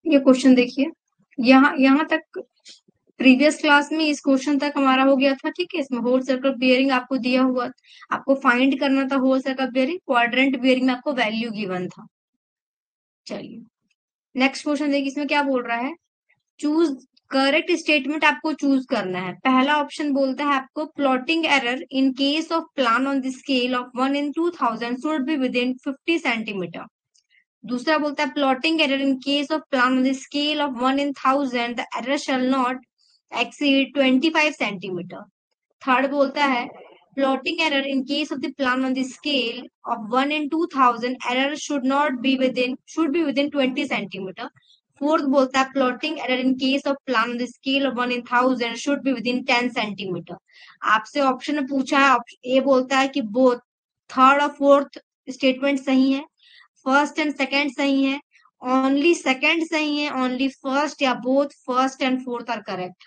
ये क्वेश्चन देखिए, यहाँ यहाँ तक प्रीवियस क्लास में इस क्वेश्चन तक हमारा हो गया था। ठीक है, इसमें होल सर्कल बियरिंग आपको दिया हुआ, आपको फाइंड करना था whole circle bearing, quadrant bearing में आपको वैल्यू गिवन था। चलिए नेक्स्ट क्वेश्चन देखिए, इसमें क्या बोल रहा है। चूज करेक्ट स्टेटमेंट आपको चूज करना है। पहला ऑप्शन बोलता है आपको plotting error in case of plan on the scale of 1 in 2000 should be within 50 centimetre. दूसरा बोलता है plotting error in case of plan on the scale of 1 in 1000 the error shall not exceed 25 centimetre. Third बोलता है plotting error in case of the plan on the scale of 1 in 2000 error should be within 20 centimetre. Fourth बोलता है plotting error in case of plan on the scale of 1 in 1000 should be within 10 centimetre. आपसे option में पूछा है, option A बोलता है कि both third और फोर्थ स्टेटमेंट सही है, फर्स्ट एंड सेकंड सही है, ओनली सेकंड सही है, ओनली फर्स्ट या both first and fourth are correct.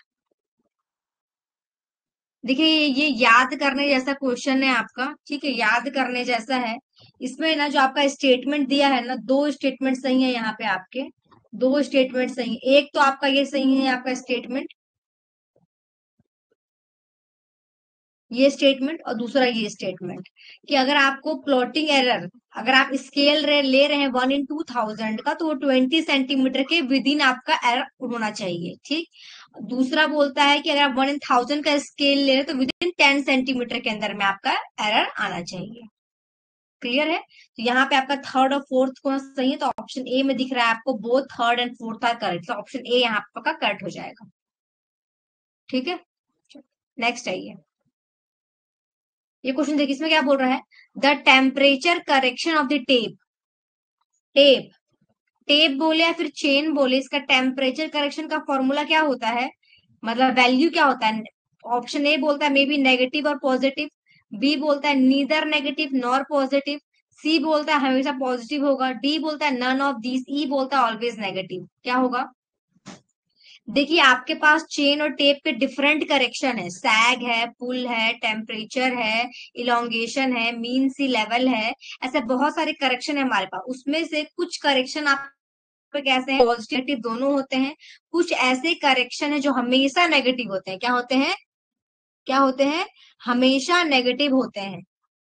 देखिए ये याद करने जैसा क्वेश्चन है आपका। ठीक है, याद करने जैसा है। इसमें ना जो आपका स्टेटमेंट दिया है ना, दो स्टेटमेंट सही है यहाँ पे आपके, दो स्टेटमेंट सही है। एक तो आपका ये सही है आपका स्टेटमेंट, ये स्टेटमेंट, और दूसरा ये स्टेटमेंट कि अगर आपको प्लॉटिंग एरर, अगर आप स्केल ले रहे हैं 1 in 2000 का, तो वो 20 सेंटीमीटर के विद इन आपका एरर होना चाहिए। ठीक, दूसरा बोलता है कि अगर आप 1 in 1000 का स्केल ले रहे हैं तो विद इन 10 सेंटीमीटर के अंदर में आपका एरर आना चाहिए। क्लियर है? तो यहाँ पे आपका थर्ड और फोर्थ कौन सा सही है, तो ऑप्शन ए में दिख रहा है आपको both third and fourth are correct, तो ऑप्शन ए यहाँ आपका करेक्ट हो जाएगा। ठीक है, नेक्स्ट आइए। ये क्वेश्चन देखिए, इसमें क्या बोल रहा है। The temperature correction of the tape, tape tape बोले या फिर चेन बोले, इसका टेम्परेचर करेक्शन का फॉर्मूला क्या होता है, मतलब वैल्यू क्या होता है। ऑप्शन ए बोलता है मे बी नेगेटिव और पॉजिटिव, बी बोलता है neither negative nor positive, C बोलता है हमेशा पॉजिटिव होगा, डी बोलता है नन ऑफ दीज, ई बोलता है ऑलवेज नेगेटिव। क्या होगा? देखिए आपके पास चेन और टेप के डिफरेंट करेक्शन है, सैग है, पुल है, टेम्परेचर है, इलोंगेशन है, मीन सी लेवल है, ऐसे बहुत सारे करेक्शन है हमारे पास। उसमें से कुछ करेक्शन आप कैसे हैं, पॉजिटिव दोनों होते हैं, कुछ ऐसे करेक्शन है जो हमेशा नेगेटिव होते हैं। क्या होते हैं? क्या होते हैं? हमेशा नेगेटिव होते हैं।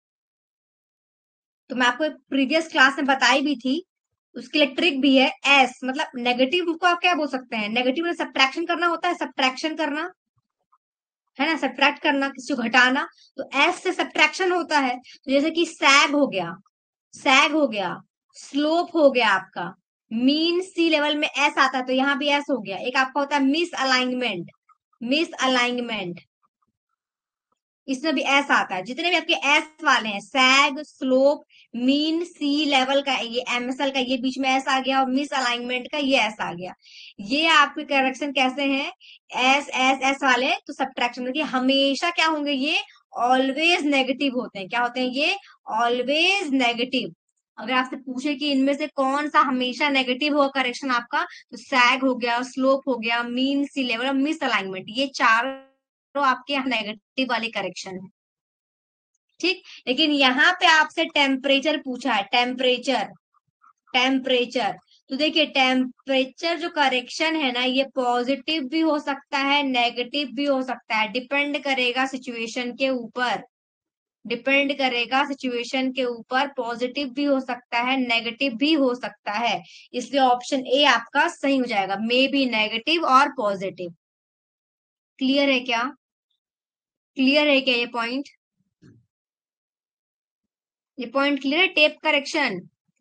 तो मैं आपको प्रीवियस क्लास में बताई भी थी, उसके लिए ट्रिक भी है। एस मतलब नेगेटिव को आप क्या बोल सकते हैं, नेगेटिव में सब्ट्रैक्शन करना होता है, सब्ट्रैक्शन करना है ना, सब्ट्रैक्ट करना, किसी को घटाना, तो एस से सब्ट्रैक्शन होता है। तो जैसे कि सैग हो गया, सैग हो गया, स्लोप हो गया आपका, मीन सी लेवल में एस आता है तो यहाँ भी एस हो गया। एक आपका होता है मिस अलाइनमेंट, मिस अलाइनमेंट, इसमें भी एस आता है। जितने भी आपके एस वाले हैं, sag, slope, mean sea level का ये एमएसएल का ये बीच में एस आ गया, और मिस अलाइनमेंट का ये एस आ गया। ये आपके करेक्शन कैसे हैं, एस एस एस वाले, तो सब्ट्रैक्शन देखिए हमेशा क्या होंगे, ये ऑलवेज नेगेटिव होते हैं। क्या होते हैं ये? Always negative. अगर आपसे पूछे कि इनमें से कौन सा हमेशा नेगेटिव होगा करेक्शन आपका, तो सैग हो गया, स्लोप हो गया, मीन सी लेवल और मिस अलाइनमेंट, ये चारों आपके यहाँ नेगेटिव वाले करेक्शन है। ठीक, लेकिन यहाँ पे आपसे टेम्परेचर पूछा है, टेम्परेचर, टेम्परेचर। तो देखिए टेम्परेचर जो करेक्शन है ना, ये पॉजिटिव भी हो सकता है, नेगेटिव भी हो सकता है, डिपेंड करेगा सिचुएशन के ऊपर, डिपेंड करेगा सिचुएशन के ऊपर। पॉजिटिव भी हो सकता है, नेगेटिव भी हो सकता है, इसलिए ऑप्शन ए आपका सही हो जाएगा, मे बी नेगेटिव और पॉजिटिव। क्लियर है क्या? क्लियर है क्या ये पॉइंट? ये पॉइंट क्लियर है, टेप करेक्शन।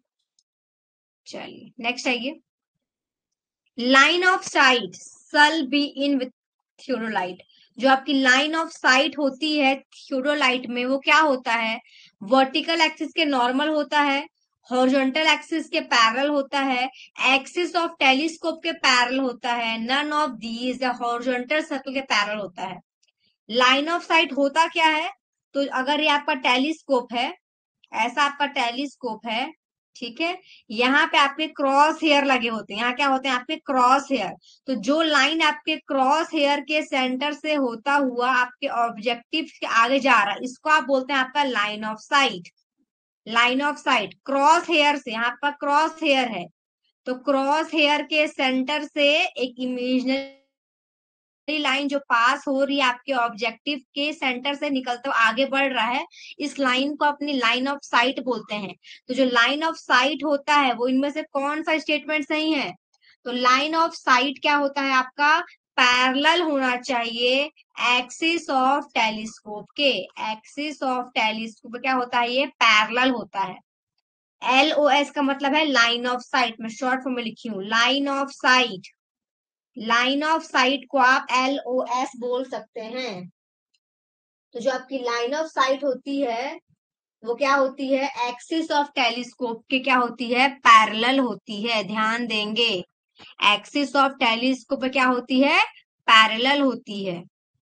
चलिए नेक्स्ट आइए। Line of sight shall be in with theodolite. जो आपकी लाइन ऑफ साइट होती है थियोडोलाइट में, वो क्या होता है, वर्टिकल एक्सिस के नॉर्मल होता है, हॉरिजॉन्टल एक्सिस के पैरेलल होता है, एक्सिस ऑफ टेलीस्कोप के पैरेलल होता है, नन ऑफ दीज, या हॉरिजॉन्टल सर्कल के पैरेलल होता है। लाइन ऑफ साइट होता क्या है, तो अगर ये आपका टेलीस्कोप है, ऐसा आपका टेलीस्कोप है, ठीक है, यहाँ पे आपके क्रॉस हेयर लगे होते हैं, यहाँ क्या होते हैं आपके क्रॉस हेयर। तो जो लाइन आपके क्रॉस हेयर के सेंटर से होता हुआ आपके ऑब्जेक्टिव के आगे जा रहा है, इसको आप बोलते हैं आपका line of sight. Line of sight cross hair से, यहाँ आपका क्रॉस हेयर है, तो क्रॉस हेयर के सेंटर से एक इमेजिनरी लाइन जो पास हो रही है आपके ऑब्जेक्टिव के सेंटर से निकलते हुए आगे बढ़ रहा है, इस लाइन को अपनी लाइन ऑफ साइट बोलते हैं। तो जो लाइन ऑफ साइट होता है वो इनमें से कौन सा स्टेटमेंट सही है? तो लाइन ऑफ साइट क्या होता है आपका? पैरेलल होना चाहिए एक्सिस ऑफ टेलीस्कोप के। एक्सिस ऑफ टेलीस्कोप क्या होता है? ये पैरेलल होता है। LOS का मतलब है लाइन ऑफ साइट, मैं शॉर्ट फॉर्म में लिखी हूँ, line of sight. Line of sight को आप LOS बोल सकते हैं। तो जो आपकी लाइन ऑफ साइट होती है वो क्या होती है? एक्सिस ऑफ टेलीस्कोप के क्या होती है? पैरेलल होती है। ध्यान देंगे, एक्सिस ऑफ टेलीस्कोप पे क्या होती है? पैरेलल होती है।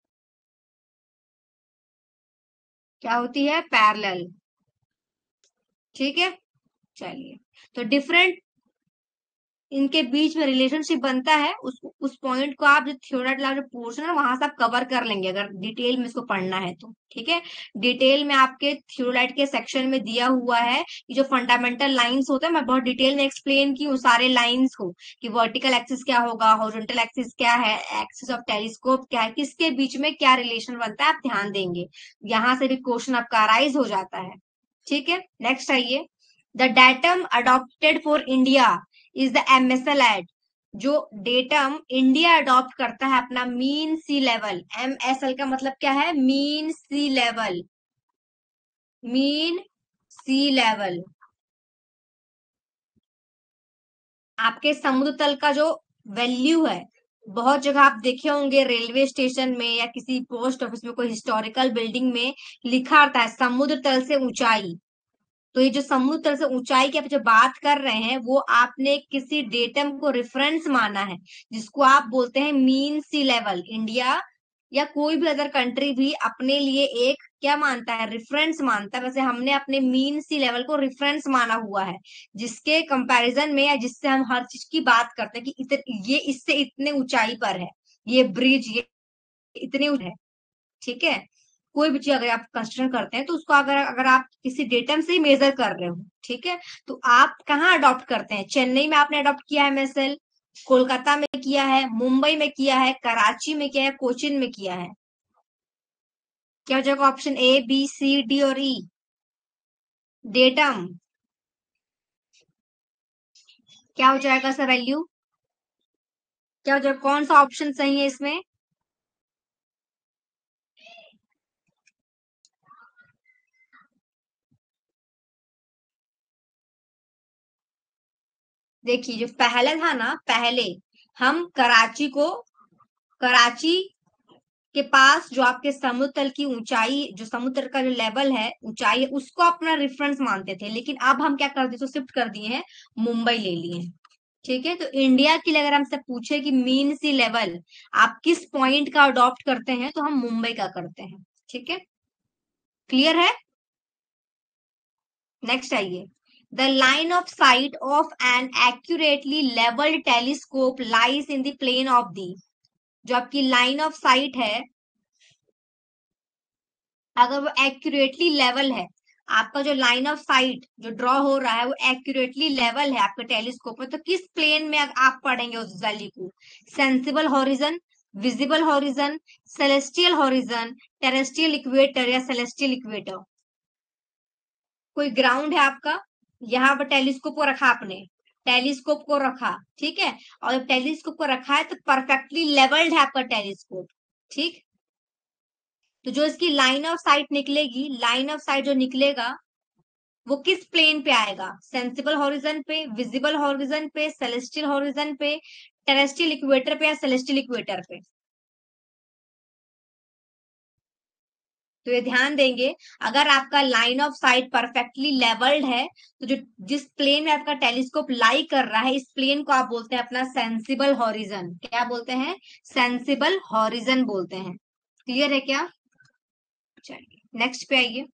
क्या होती है? पैरेलल। ठीक है, चलिए। तो डिफरेंट इनके बीच में रिलेशनशिप बनता है, उस पॉइंट को आप जो थ्योरेटिकल जो पोर्शन है वहां से आप कवर कर लेंगे अगर डिटेल में इसको पढ़ना है तो। ठीक है, डिटेल में आपके थ्योरेट के सेक्शन में दिया हुआ है कि जो फंडामेंटल लाइंस होते हैं, मैं बहुत डिटेल में एक्सप्लेन की हूँ सारे लाइंस को कि वर्टिकल एक्सिस क्या होगा, हॉरिजॉन्टल एक्सिस क्या है, एक्सिस ऑफ टेलीस्कोप क्या है, किसके बीच में क्या रिलेशन बनता है, आप ध्यान देंगे। यहाँ से भी क्वेश्चन आपका अराइज हो जाता है। ठीक है, नेक्स्ट आइए। The datum adopted for India is the MSL at. जो डेटम इंडिया अडॉप्ट करता है अपना मीन सी लेवल, MSL का मतलब क्या है? Mean sea level. Mean sea level आपके समुद्र तल का जो वैल्यू है, बहुत जगह आप देखे होंगे रेलवे स्टेशन में या किसी पोस्ट ऑफिस में कोई हिस्टोरिकल बिल्डिंग में लिखा रहता है समुद्र तल से ऊंचाई। तो ये जो समुद्र तल से ऊंचाई की आप जो बात कर रहे हैं वो आपने किसी डेटम को रेफरेंस माना है, जिसको आप बोलते हैं मीन सी लेवल। इंडिया या कोई भी अदर कंट्री भी अपने लिए एक क्या मानता है? रेफरेंस मानता है। वैसे हमने अपने मीन सी लेवल को रेफरेंस माना हुआ है, जिसके कंपैरिजन में या जिससे हम हर चीज की बात करते हैं कि ये इससे इतने ऊंचाई पर है, ये ब्रिज ये इतने है। ठीक है, कोई भी चीज अगर आप कंस्ट्रक्शन करते हैं तो उसको अगर अगर आप किसी डेटम से ही मेजर कर रहे हो, ठीक है, तो आप कहाँ अडॉप्ट करते हैं? चेन्नई में आपने अडॉप्ट किया है MSL, कोलकाता में किया है, मुंबई में किया है, कराची में किया है, कोचिन में किया है। क्या हो जाएगा? Option A B C D और E। डेटम क्या हो जाएगा सर? वैल्यू क्या हो जाएगा? कौन सा ऑप्शन सही है इसमें? देखिए, जो पहले था ना, पहले हम कराची के पास जो आपके समुद्र तल की ऊंचाई, जो समुद्र का जो लेवल है, ऊंचाई है, उसको अपना रेफरेंस मानते थे। लेकिन अब हम क्या कर दिए? तो शिफ्ट कर दिए हैं, मुंबई ले लिए हैं। ठीक है, तो इंडिया के लिए अगर हमसे पूछे कि मीन सी लेवल आप किस पॉइंट का अडॉप्ट करते हैं, तो हम मुंबई का करते हैं। ठीक है, क्लियर है? नेक्स्ट आइए। The line of sight of an accurately levelled telescope lies in the plane of the. जो आपकी लाइन ऑफ साइट है, अगर वो एक्यूरेटली लेवल है, आपका जो लाइन ऑफ साइट जो ड्रॉ हो रहा है वो एक्यूरेटली लेवल है आपके टेलीस्कोप में, तो किस प्लेन में आप पढ़ेंगे उस वैल्यू को? Sensible horizon, visible horizon, celestial horizon, terrestrial equator या सेलेस्टियल इक्वेटर? कोई ग्राउंड है आपका, यहाँ पर टेलीस्कोप को रखा आपने, टेलीस्कोप को रखा, ठीक है, और जब टेलीस्कोप को रखा है तो परफेक्टली लेवल्ड है आपका टेलीस्कोप। ठीक, तो जो इसकी लाइन ऑफ साइट निकलेगी, लाइन ऑफ साइट जो निकलेगा वो किस प्लेन पे आएगा? सेंसिबल हॉरिजन पे, विजिबल हॉरिजन पे, सेलेस्टियल हॉरिजन पे, टेरेस्ट्रियल इक्वेटर पे या सेलेस्टियल इक्वेटर पे? तो ये ध्यान देंगे, अगर आपका line of sight perfectly levelled है तो जो जिस प्लेन में आपका टेलीस्कोप लाई कर रहा है, इस प्लेन को आप बोलते हैं अपना सेंसिबल हॉरिजन। क्या बोलते हैं? सेंसिबल हॉरिजन बोलते हैं। क्लियर है क्या? चलिए नेक्स्ट पे आइए।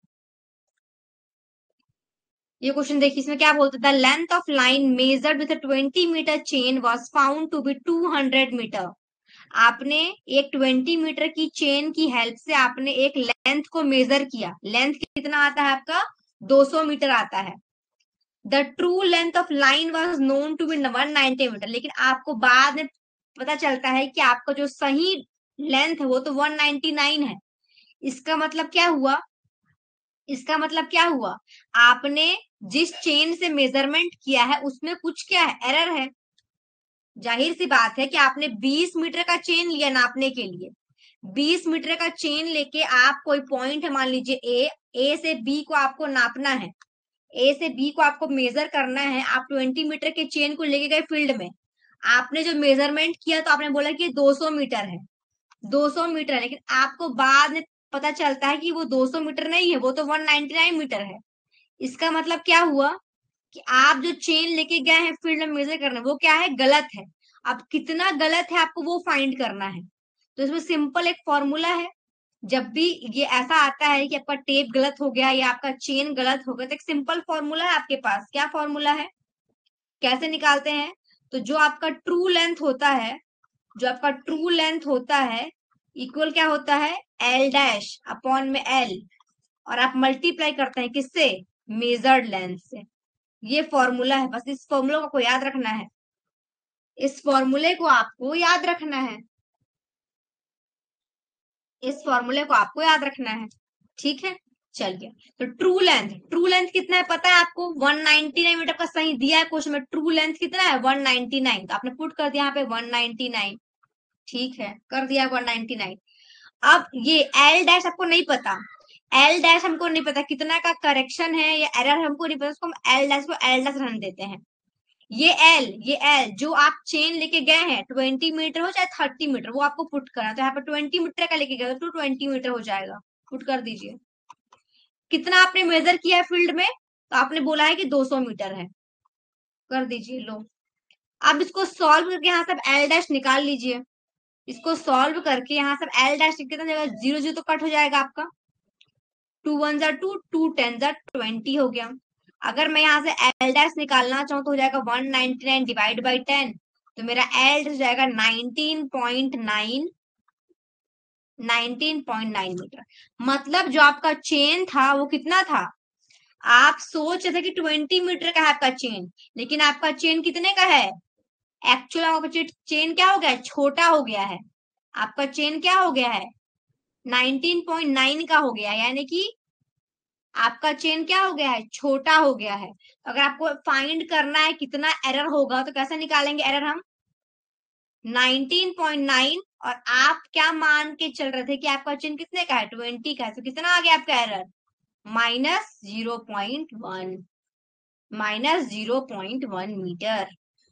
ये क्वेश्चन देखिए, इसमें क्या बोलते the length of line measured with 20 metre chain was found to be 200 metre. आपने एक 20 मीटर की चेन की हेल्प से आपने एक लेंथ को मेजर किया। लेंथ कितना आता है आपका? 200 मीटर आता है। The true length of line was known to be 190 metre, लेकिन आपको बाद में पता चलता है कि आपका जो सही लेंथ है वो तो 199 है। इसका मतलब क्या हुआ, इसका मतलब क्या हुआ, आपने जिस चेन से मेजरमेंट किया है उसमें कुछ क्या है, एरर है। जाहिर सी बात है कि आपने 20 मीटर का चेन लिया नापने के लिए, 20 मीटर का चेन लेके आप कोई पॉइंट है, मान लीजिए ए से बी को आपको नापना है, ए से बी को आपको मेजर करना है, आप 20 मीटर के चेन को लेके गए फील्ड में, आपने जो मेजरमेंट किया तो आपने बोला कि 200 मीटर है, 200 मीटर है, लेकिन आपको बाद में पता चलता है कि वो 200 मीटर नहीं है, वो तो 199 मीटर है। इसका मतलब क्या हुआ कि आप जो चेन लेके गए हैं फील्ड में मेजर करने, वो क्या है, गलत है। अब कितना गलत है आपको वो फाइंड करना है। तो इसमें सिंपल एक फॉर्मूला है, जब भी ये ऐसा आता है कि आपका टेप गलत हो गया या आपका चेन गलत हो गया, तो एक सिंपल फॉर्मूला है आपके पास। क्या फॉर्मूला है, कैसे निकालते हैं, तो जो आपका ट्रू लेंथ होता है, जो आपका ट्रू लेंथ होता है इक्वल क्या होता है, एल डैश अपॉन में एल, और आप मल्टीप्लाई करते हैं किससे, मेजर्ड लेंथ से। ये फॉर्मूला है, बस इस फॉर्मूला को याद रखना है, इस फॉर्मूले को आपको याद रखना है, इस फॉर्मूले को आपको याद रखना है। ठीक है, चलिए। तो ट्रू लेंथ, ट्रू लेंथ कितना है पता है आपको, 199 मीटर का सही दिया है क्वेश्चन में, ट्रू लेंथ कितना है 199, तो आपने पुट कर दिया यहाँ पे 199। ठीक है, कर दिया 199। अब ये एल डैश आपको नहीं पता, एल डैश हमको नहीं पता कितना का करेक्शन है या एरर हमको नहीं पता, उसको हम एल डैश को एल डैश रहने देते हैं। ये एल जो आप चेन लेके गए हैं 20 मीटर हो चाहे 30 मीटर, वो आपको पुट करना, तो यहाँ पर 20 मीटर का लेके गए तो 20 मीटर हो जाएगा, पुट कर दीजिए। कितना आपने मेजर किया है फील्ड में, तो आपने बोला है कि 200 मीटर है, कर दीजिए लो। अब इसको सॉल्व करके यहाँ सब एल डैश निकाल लीजिए, इसको सॉल्व करके यहाँ सब एल डैश कितना जगह, 0 0 तो कट हो जाएगा आपका, 2 1 जा 2, 2 10 जा 20 हो गया। अगर मैं यहाँ से एल डैश निकालना चाहूँ तो हो जाएगा 199 डिवाइड बाई 10, तो मेरा एल हो जाएगा 19.9, 19.9 मीटर। मतलब जो आपका चेन था वो कितना था, आप सोच रहे थे कि 20 मीटर का है आपका चेन, लेकिन आपका चेन कितने का है, एक्चुअल आपका चेन क्या हो गया है, छोटा हो गया है। आपका चेन क्या हो गया है, 19.9 का हो गया, यानी कि आपका चेन क्या हो गया है, छोटा हो गया है। तो अगर आपको फाइंड करना है कितना एरर होगा, तो कैसे निकालेंगे एरर हम, 19.9, और आप क्या मान के चल रहे थे कि आपका चेन कितने का है, 20 का है, तो कितना आ गया आपका एरर, -0.1, -0.1 मीटर।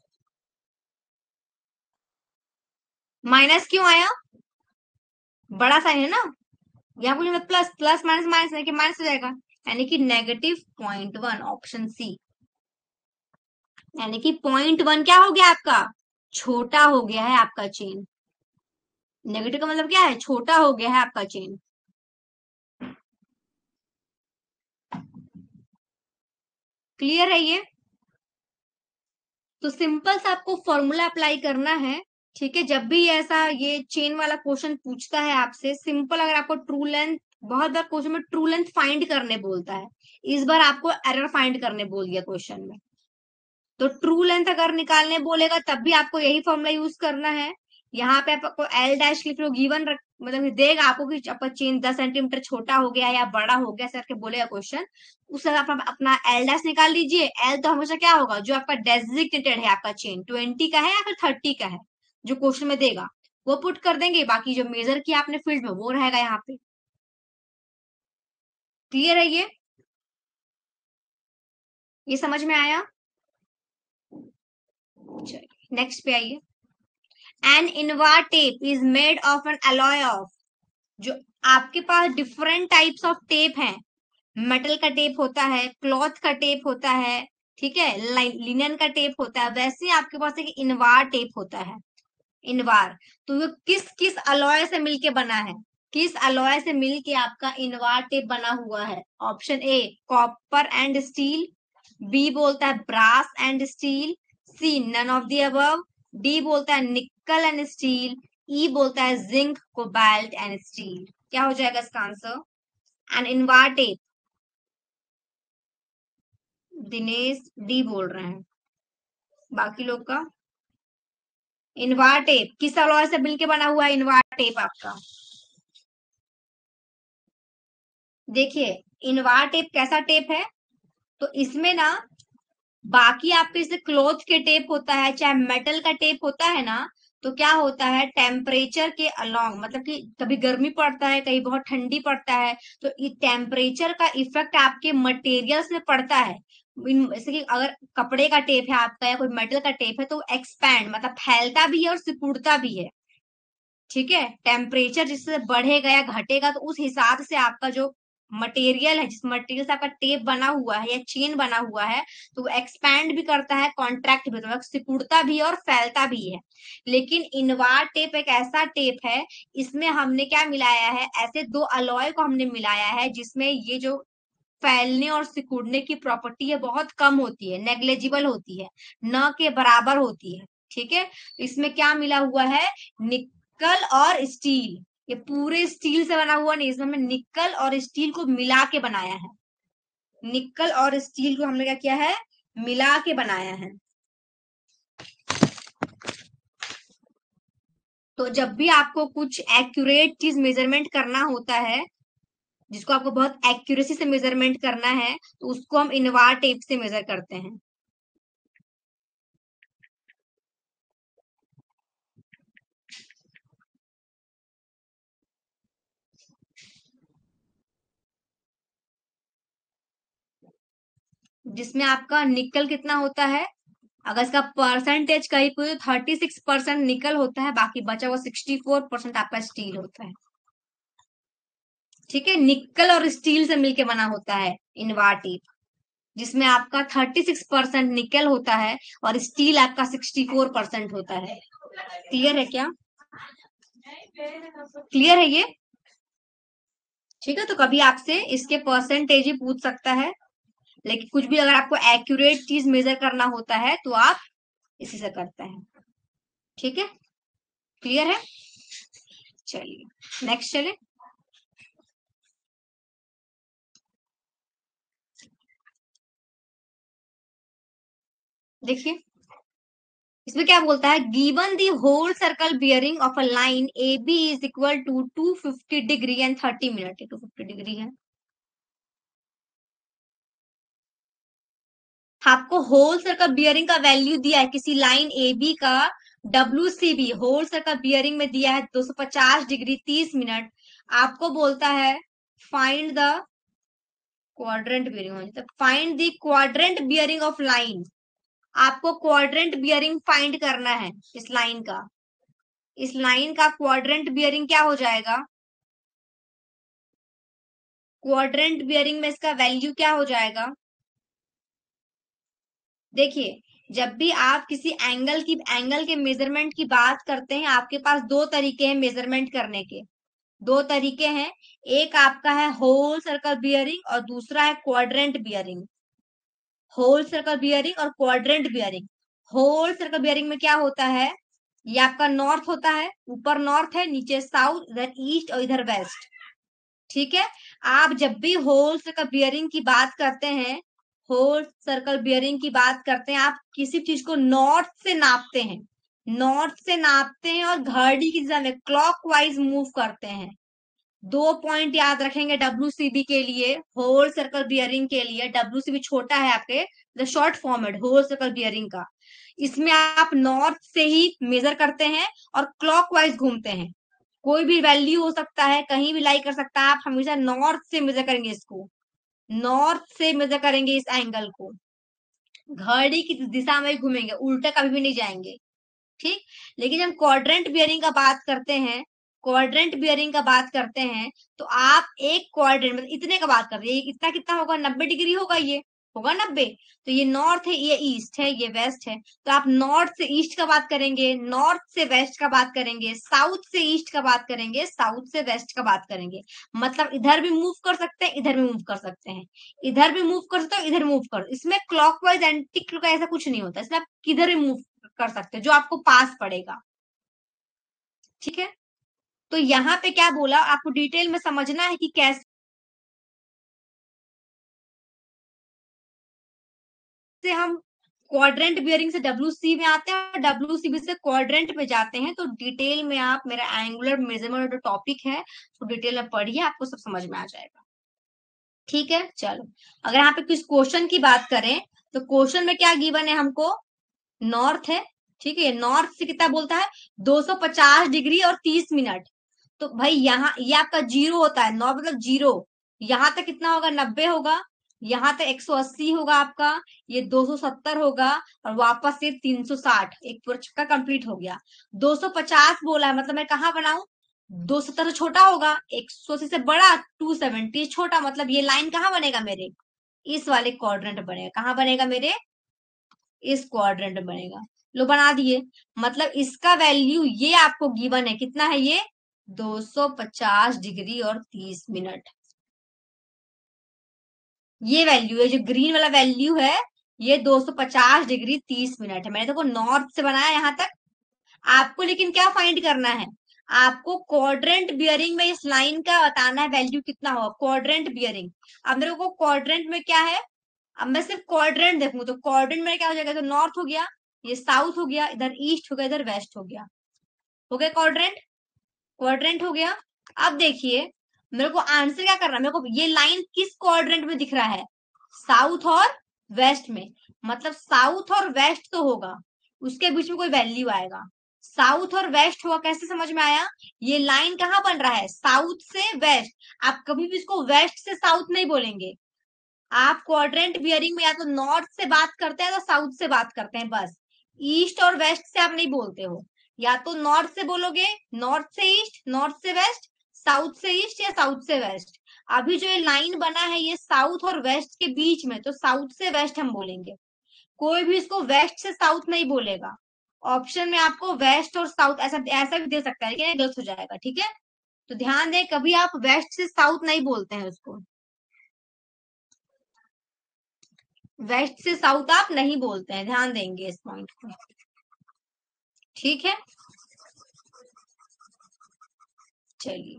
माइनस क्यों आया, बड़ा साइन है ना, यहाँ कुछ प्लस प्लस माइनस माइनस नहीं कि माइनस हो जाएगा, यानी कि -0.1, ऑप्शन सी। यानी कि 0.1 क्या हो गया आपका, छोटा हो गया है आपका चेन। नेगेटिव का मतलब क्या है, छोटा हो गया है आपका चेन। क्लियर है ये, तो सिंपल सा आपको फॉर्मूला अप्लाई करना है। ठीक है, जब भी ऐसा ये चेन वाला क्वेश्चन पूछता है आपसे, सिंपल अगर आपको ट्रू लेंथ, बहुत बार क्वेश्चन में ट्रू लेंथ फाइंड करने बोलता है, इस बार आपको एरर फाइंड करने बोल दिया क्वेश्चन में। तो ट्रू लेंथ अगर निकालने बोलेगा तब भी आपको यही फॉर्मूला यूज करना है। यहाँ पे आपको एल डैश लिख लो, गिवन मतलब देगा आपको कि आपका चेन 10 सेंटीमीटर छोटा हो गया या बड़ा हो गया, ऐसा करके बोलेगा क्वेश्चन, उस तरह आप अपना एल डैश निकाल लीजिए। एल तो हमेशा क्या होगा, जो आपका डेजिग्नेटेड है आपका चेन 20 का है या फिर 30 का है, जो क्वेश्चन में देगा वो पुट कर देंगे, बाकी जो मेजर किया आपने फील्ड में वो रहेगा यहाँ पे। क्लियर है ये समझ में आया। चलिए नेक्स्ट पे आइए। An invar tape is made of an alloy of, जो आपके पास डिफरेंट टाइप्स ऑफ टेप हैं, मेटल का टेप होता है, क्लॉथ का टेप होता है, ठीक है, लिनन का टेप होता है, वैसे ही आपके पास एक इनवार टेप होता है, इनवार। तो वो किस किस अलॉय से मिलके बना है, किस अलॉय से मिलके आपका इनवार टेप बना हुआ है, option A copper and steel, B बोलता है brass and steel, C none of the above, D बोलता है निकल एंड स्टील, ई बोलता है जिंक कोबाल्ट एंड स्टील। क्या हो जाएगा इसका answer, an invar tape, Dinesh D बोल रहे हैं। बाकी लोग का इनवार टेप किस अलॉय से मिलके बना हुआ है इनवार टेप आपका? देखिए, इनवार टेप कैसा टेप है, तो इसमें ना बाकी आपके जैसे क्लॉथ के टेप होता है, चाहे मेटल का टेप होता है ना, तो क्या होता है टेम्परेचर के अलोंग, मतलब कि कभी गर्मी पड़ता है कहीं बहुत ठंडी पड़ता है, तो ये टेम्परेचर का इफेक्ट आपके मटेरियल्स में पड़ता है। जैसे कि अगर कपड़े का टेप है आपका या कोई मेटल का टेप है, तो एक्सपैंड मतलब फैलता भी है और सिकुड़ता भी है। ठीक है, टेम्परेचर जिससे बढ़ेगा या घटेगा तो उस हिसाब से आपका जो मटेरियल है, जिस मटेरियल से आपका टेप बना हुआ है या चेन बना हुआ है, तो वो एक्सपैंड भी करता है, कॉन्ट्रैक्ट भी, मतलब सिकुड़ता भी है और फैलता भी है। लेकिन इनवार टेप एक ऐसा टेप है, इसमें हमने क्या मिलाया है, ऐसे दो अलॉय को हमने मिलाया है जिसमें ये जो फैलने और सिकुड़ने की प्रॉपर्टी है बहुत कम होती है, नेग्लेजिबल होती है, न के बराबर होती है। ठीक है, इसमें क्या मिला हुआ है, निकल और स्टील। ये पूरे स्टील से बना हुआ नहीं, इसमें हमने निकल और स्टील को मिला के बनाया है। निकल और स्टील को हमने क्या किया है, मिला के बनाया है। तो जब भी आपको कुछ एक्यूरेट चीज मेजरमेंट करना होता है, जिसको आपको बहुत एक्यूरेसी से मेजरमेंट करना है, तो उसको हम इनवार टेप से मेजर करते हैं। जिसमें आपका निकल कितना होता है, अगर इसका परसेंटेज कहीं पे 36% निकल होता है, बाकी बचा हुआ 64% आपका स्टील होता है। ठीक है, निकल और स्टील से मिलके बना होता है इनवार टेप, जिसमें आपका 36% निकल होता है और स्टील आपका 64% होता है। क्लियर है क्या? क्लियर है ये? ठीक है, तो कभी आपसे इसके परसेंटेज ही पूछ सकता है, लेकिन कुछ भी अगर आपको एक्यूरेट चीज मेजर करना होता है तो आप इसी से करते हैं। ठीक है, क्लियर है? चलिए नेक्स्ट चले। देखिए, इसमें क्या बोलता है, given the whole circle bearing of a line A B is equal to 250 degree and 30 minute, 250 degree है। आपको होल सर्कल बियरिंग का वैल्यू दिया है किसी लाइन ए बी का, W C B whole circle bearing में दिया है 250 डिग्री 30 मिनट। आपको बोलता है find the quadrant bearing, find the quadrant bearing of line. आपको क्वाड्रेंट बियरिंग फाइंड करना है इस लाइन का। इस लाइन का क्वाड्रेंट बियरिंग क्या हो जाएगा, क्वाड्रेंट बियरिंग में इसका वैल्यू क्या हो जाएगा। देखिए, जब भी आप किसी एंगल के मेजरमेंट की बात करते हैं, आपके पास दो तरीके हैं मेजरमेंट करने के। दो तरीके हैं, एक आपका है होल सर्कल बियरिंग और दूसरा है quadrant bearing. Whole circle bearing और quadrant bearing. Whole circle bearing में क्या होता है, ये आपका नॉर्थ होता है, ऊपर नॉर्थ है, नीचे साउथ, इधर ईस्ट और इधर वेस्ट। ठीक है, आप जब भी होल सर्कल बियरिंग की बात करते हैं, होल सर्कल बियरिंग की बात करते हैं, आप किसी चीज को नॉर्थ से नापते हैं, नॉर्थ से नापते हैं और घड़ी की दिशा में क्लॉकवाइज मूव करते हैं। दो पॉइंट याद रखेंगे डब्ल्यूसीबी के लिए, होल सर्कल बियरिंग के लिए, डब्ल्यूसीबी छोटा है आपके, the short format whole circle bearing का। इसमें आप नॉर्थ से ही मेजर करते हैं और क्लॉकवाइज घूमते हैं। कोई भी वैल्यू हो सकता है, कहीं भी लाई कर सकता है, आप हमेशा नॉर्थ से मेजर करेंगे इसको, नॉर्थ से मेजर करेंगे इस एंगल को, घड़ी की दिशा में ही घूमेंगे, उल्टा कभी भी नहीं जाएंगे। ठीक, लेकिन जब क्वाड्रेंट बियरिंग का बात करते हैं, क्वाड्रेंट बियरिंग का बात करते हैं, तो आप एक क्वाड्रेंट मतलब इतने का बात कर रहे हैं, इतना कितना होगा, 90 डिग्री होगा, ये होगा 90। तो ये नॉर्थ है, ये ईस्ट है, ये वेस्ट है, तो आप नॉर्थ से ईस्ट का बात करेंगे, नॉर्थ से वेस्ट का बात करेंगे, साउथ से ईस्ट का बात करेंगे, साउथ से वेस्ट का बात करेंगे। मतलब इधर भी मूव कर सकते हैं, इधर भी मूव कर सकते हैं, इधर भी मूव कर सकते हो, इधर मूव कर, इसमें क्लॉकवाइज एंटी क्लॉकवाइज ऐसा कुछ नहीं होता, इसमें आप किधर भी मूव कर सकते हो, जो आपको पास पड़ेगा। ठीक है, तो यहाँ पे क्या बोला, आपको डिटेल में समझना है कि कैसे से हम क्वाड्रेंट बियरिंग से डब्ल्यू में आते हैं और डब्ल्यू से क्वाड्रेंट में जाते हैं, तो डिटेल में आप मेरा एंगुलर मेजरमेंट जो टॉपिक है तो डिटेल में पढ़िए, आपको सब समझ में आ जाएगा। ठीक है, चलो। अगर यहाँ पे कुछ क्वेश्चन की बात करें तो क्वेश्चन में क्या गिवन है हमको, नॉर्थ है। ठीक है, नॉर्थ से कितना बोलता है, 250 डिग्री और 30 मिनट। तो भाई यहाँ ये आपका जीरो होता है, नॉर्थ मतलब जीरो। यहाँ तक कितना होगा, 90 होगा। यहाँ तक 180 होगा आपका। ये 270 होगा। और वापस से 360, एक पूरा चक्का कंप्लीट हो गया। 250 बोला है, मतलब मैं कहाँ बनाऊं, 270 से छोटा होगा, 180 से बड़ा, 270 छोटा, मतलब ये लाइन कहाँ बनेगा मेरे, इस वाले क्वाड्रेंट बनेगा। कहाँ बनेगा मेरे, इस क्वाड्रेंट बनेगा। लो बना दिए। मतलब इसका वैल्यू ये आपको गिवन है, कितना है ये, 250 डिग्री और 30 मिनट। ये वैल्यू है, जो ग्रीन वाला वैल्यू है, ये 250 डिग्री 30 मिनट है। मैंने देखो नॉर्थ से बनाया यहां तक। आपको लेकिन क्या फाइंड करना है, आपको क्वाड्रेंट बियरिंग में इस लाइन का बताना है वैल्यू कितना होगा, क्वाड्रेंट बियरिंग। अब मेरे को क्वाड्रेंट में क्या है, अब मैं सिर्फ क्वाड्रेंट देखूं तो क्वाड्रेंट में क्या हो जाएगा, तो नॉर्थ हो गया, ये साउथ हो गया, इधर ईस्ट हो गया, इधर वेस्ट हो गया। हो गया क्वाड्रेंट, क्वाड्रेंट हो गया। अब देखिए, मेरे को आंसर क्या करना है, मेरे को ये लाइन किस क्वाड्रेंट में दिख रहा है, साउथ और वेस्ट में। मतलब साउथ और वेस्ट तो होगा, उसके बीच में कोई वैल्यू आएगा, साउथ और वेस्ट होगा। कैसे समझ में आया, ये लाइन कहाँ बन रहा है, साउथ से वेस्ट। आप कभी भी इसको वेस्ट से साउथ नहीं बोलेंगे। आप क्वाड्रेंट बियरिंग में या तो नॉर्थ से बात करते हैं तो साउथ से बात करते हैं बस। ईस्ट और वेस्ट से आप नहीं बोलते हो। या तो नॉर्थ से बोलोगे, नॉर्थ से ईस्ट, नॉर्थ से वेस्ट, साउथ से ईस्ट या साउथ से वेस्ट। अभी जो ये लाइन बना है ये साउथ और वेस्ट के बीच में, तो साउथ से वेस्ट हम बोलेंगे। कोई भी इसको वेस्ट से साउथ नहीं बोलेगा। ऑप्शन में आपको वेस्ट और साउथ ऐसा ऐसा भी दे सकता है, लेकिन ये गलत हो जाएगा। ठीक है, तो ध्यान दें, कभी आप वेस्ट से साउथ नहीं बोलते हैं उसको, वेस्ट से साउथ आप नहीं बोलते हैं, ध्यान देंगे इस पॉइंट को। ठीक है, चलिए।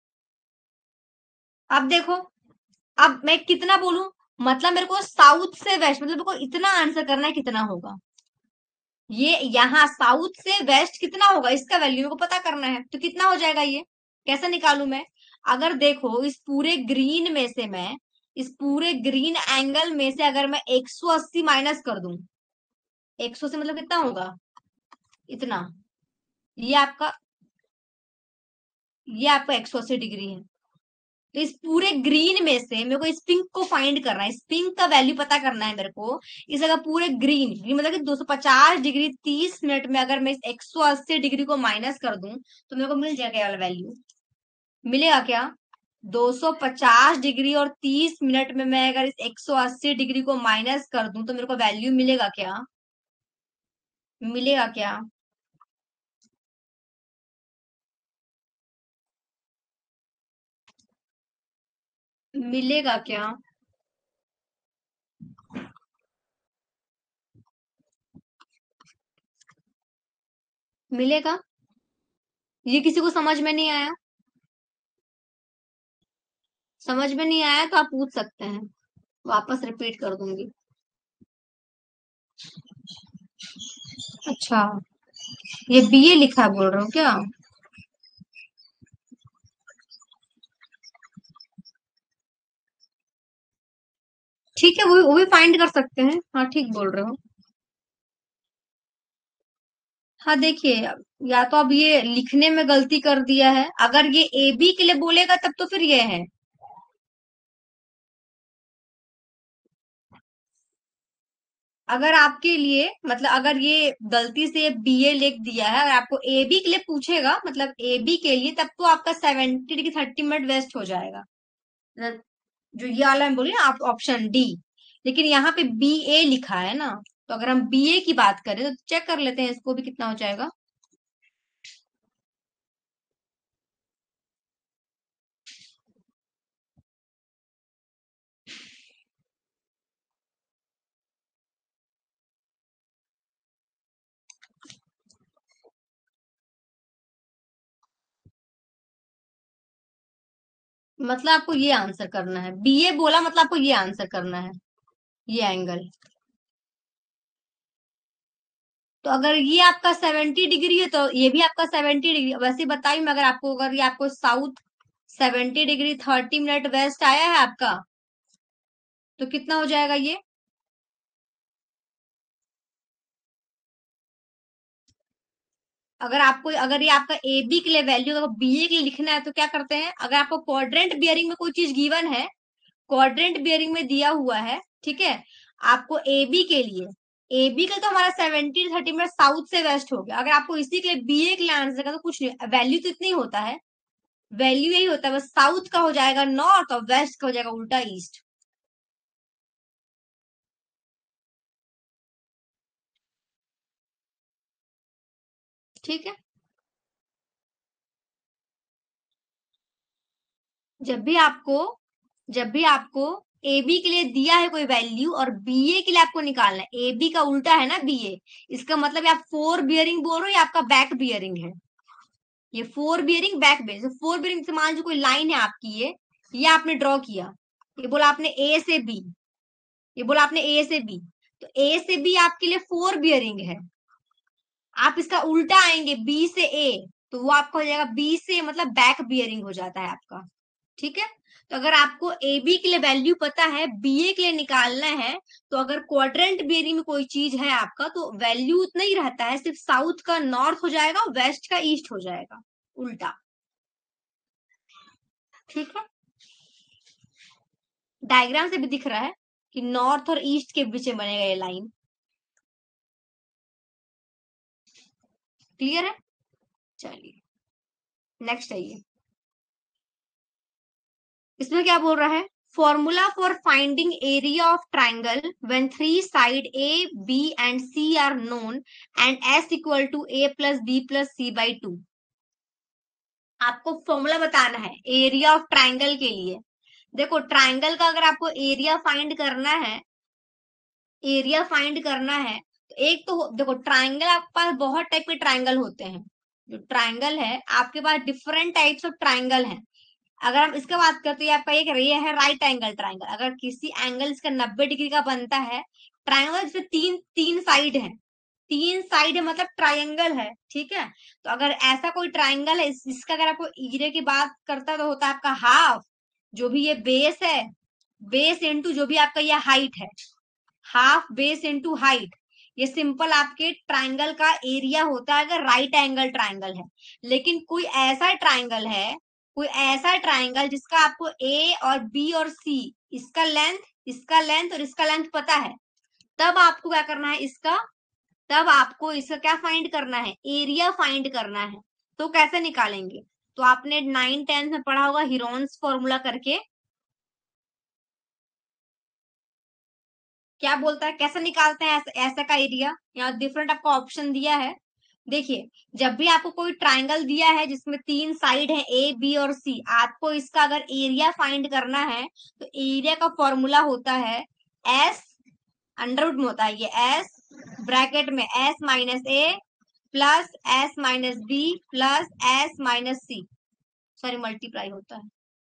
अब देखो, अब मैं कितना बोलूं, मतलब मेरे को साउथ से वेस्ट, मतलब मेरे को इतना आंसर करना है कितना होगा, ये यहाँ साउथ से वेस्ट कितना होगा, इसका वैल्यू मेरे को पता करना है। तो कितना हो जाएगा ये, कैसे निकालू मैं। अगर देखो इस पूरे ग्रीन में से मैं, इस पूरे ग्रीन एंगल में से अगर मैं 180 माइनस कर दूं, 100 से मतलब कितना होगा, इतना। ये आपका, ये आपका 180 डिग्री है। तो इस पूरे ग्रीन में से मेरे को इस पिंक को फाइंड करना है, इस पिंक का वैल्यू पता करना है मेरे को। इस अगर पूरे ग्रीन ग्रीन मतलब कि 250 डिग्री 30 मिनट में अगर मैं इस 180 डिग्री को माइनस कर दूं, तो मेरे को मिल जाएगा ये वाला वैल्यू। मिलेगा क्या, 250 डिग्री और 30 मिनट में मैं अगर इस 180 डिग्री को माइनस कर दूं तो मेरे को वैल्यू मिलेगा क्या, मिलेगा क्या। मिलेगा क्या, मिलेगा। ये किसी को समझ में नहीं आया, समझ में नहीं आया तो आप पूछ सकते हैं, वापस रिपीट कर दूंगी। अच्छा, ये बीए लिखा है बोल रहे हो क्या, ठीक है, वो भी फाइंड कर सकते हैं, हाँ ठीक बोल रहे हो। हाँ देखिए, या तो अब ये लिखने में गलती कर दिया है, अगर ये ए बी के लिए बोलेगा तब तो फिर ये है। अगर आपके लिए मतलब अगर ये गलती से बीए लिख दिया है, अगर आपको ए बी के लिए पूछेगा, मतलब ए बी के लिए, तब तो आपका 70 की 30 मिनट वेस्ट हो जाएगा। मतलब जो ये वाला हम बोले ना आप, ऑप्शन डी। लेकिन यहाँ पे बी ए लिखा है ना, तो अगर हम बी ए की बात करें तो चेक कर लेते हैं इसको भी कितना हो जाएगा। मतलब आपको ये आंसर करना है, बीए बोला मतलब आपको ये आंसर करना है, ये एंगल। तो अगर ये आपका 70 डिग्री है तो ये भी आपका 70 डिग्री। वैसे बताइए मैं, अगर आपको, अगर ये आपको साउथ 70 डिग्री 30 मिनट वेस्ट आया है आपका, तो कितना हो जाएगा ये? अगर आपको, अगर ये आपका ए बी के लिए वैल्यू, अगर बी ए के लिए लिखना है तो क्या करते हैं, अगर आपको क्वाड्रेंट बियरिंग में कोई चीज गिवन है, क्वाड्रेंट बियरिंग में दिया हुआ है, ठीक है, आपको ए बी के लिए, ए बी का तो हमारा 70 30 मिनट साउथ से वेस्ट हो गया। अगर आपको इसी के लिए बी ए के लिए आंसर का, तो कुछ नहीं, वैल्यू तो इतना ही होता है, वैल्यू यही होता है, बस साउथ का हो जाएगा नॉर्थ और वेस्ट का हो जाएगा उल्टा ईस्ट। ठीक है। जब भी आपको जब भी आपको ए बी के लिए दिया है कोई वैल्यू और बी ए के लिए आपको निकालना है, ए बी का उल्टा है ना बी ए, इसका मतलब ये आप फोर बियरिंग बोल रहे हो या आपका बैक बियरिंग है? ये fore bearing back base, fore bearing से मान लो कोई लाइन है आपकी, ये आपने ड्रॉ किया, ये बोला आपने ए से बी, ये बोला आपने ए से बी, तो ए से बी आपके लिए फोर बियरिंग है। आप इसका उल्टा आएंगे बी से ए, तो वो आपका हो जाएगा बी से, मतलब बैक बियरिंग हो जाता है आपका। ठीक है। तो अगर आपको ए बी के लिए वैल्यू पता है, बी ए के लिए निकालना है, तो अगर क्वाड्रेंट बियरिंग में कोई चीज है आपका, तो वैल्यू उतना ही रहता है, सिर्फ साउथ का नॉर्थ हो जाएगा, वेस्ट का ईस्ट हो जाएगा, उल्टा। ठीक है। डायग्राम से भी दिख रहा है कि नॉर्थ और ईस्ट के बीच में बनेगा ये लाइन। क्लियर है? चलिए नेक्स्ट है ये। इसमें क्या बोल रहा है, formula for finding area of triangle when three side A B and C are known and S equal to A plus B plus C by two. आपको फॉर्मूला बताना है एरिया ऑफ ट्राइंगल के लिए। देखो ट्राइंगल का अगर आपको area find करना है, एरिया फाइंड करना है, तो एक तो देखो ट्राइंगल आपके पास बहुत टाइप के ट्राइंगल होते हैं। जो ट्राइंगल है आपके पास, डिफरेंट टाइप्स ऑफ ट्राइंगल है। अगर हम इसका बात करते हैं, आपका एक ये है राइट एंगल ट्राइंगल, अगर किसी एंगल इसका 90 डिग्री का बनता है, ट्राइंगल जिसमें तीन तीन साइड है, तीन साइड है मतलब ट्राइंगल है। ठीक है। तो अगर ऐसा कोई ट्राइंगल है, इसका अगर आपको एरिया की बात करता है, तो होता है आपका हाफ, जो भी ये बेस है, बेस इनटू जो भी आपका ये हाइट है, हाफ बेस इनटू हाइट, ये सिंपल आपके ट्राइंगल का एरिया होता है अगर राइट एंगल ट्राइंगल है। लेकिन कोई ऐसा ट्राइंगल है, कोई ऐसा ट्राइंगल जिसका आपको ए और बी और सी, इसका लेंथ, इसका लेंथ और इसका लेंथ पता है, तब आपको क्या करना है इसका, तब आपको इसका क्या फाइंड करना है, एरिया फाइंड करना है। तो कैसे निकालेंगे? तो आपने 9 10 में पढ़ा होगा हिरोन्स फॉर्मूला करके, क्या बोलता है, कैसे निकालते हैं ऐसा, ऐसा का एरिया। यहाँ डिफरेंट आपको ऑप्शन दिया है। देखिए, जब भी आपको कोई ट्राइंगल दिया है जिसमें तीन साइड है ए बी और सी, आपको इसका अगर एरिया फाइंड करना है, तो एरिया का फॉर्मूला होता है एस, अंडर रूट में होता है ये एस, ब्रैकेट में S minus A plus S minus B plus S minus C, sorry multiply होता है।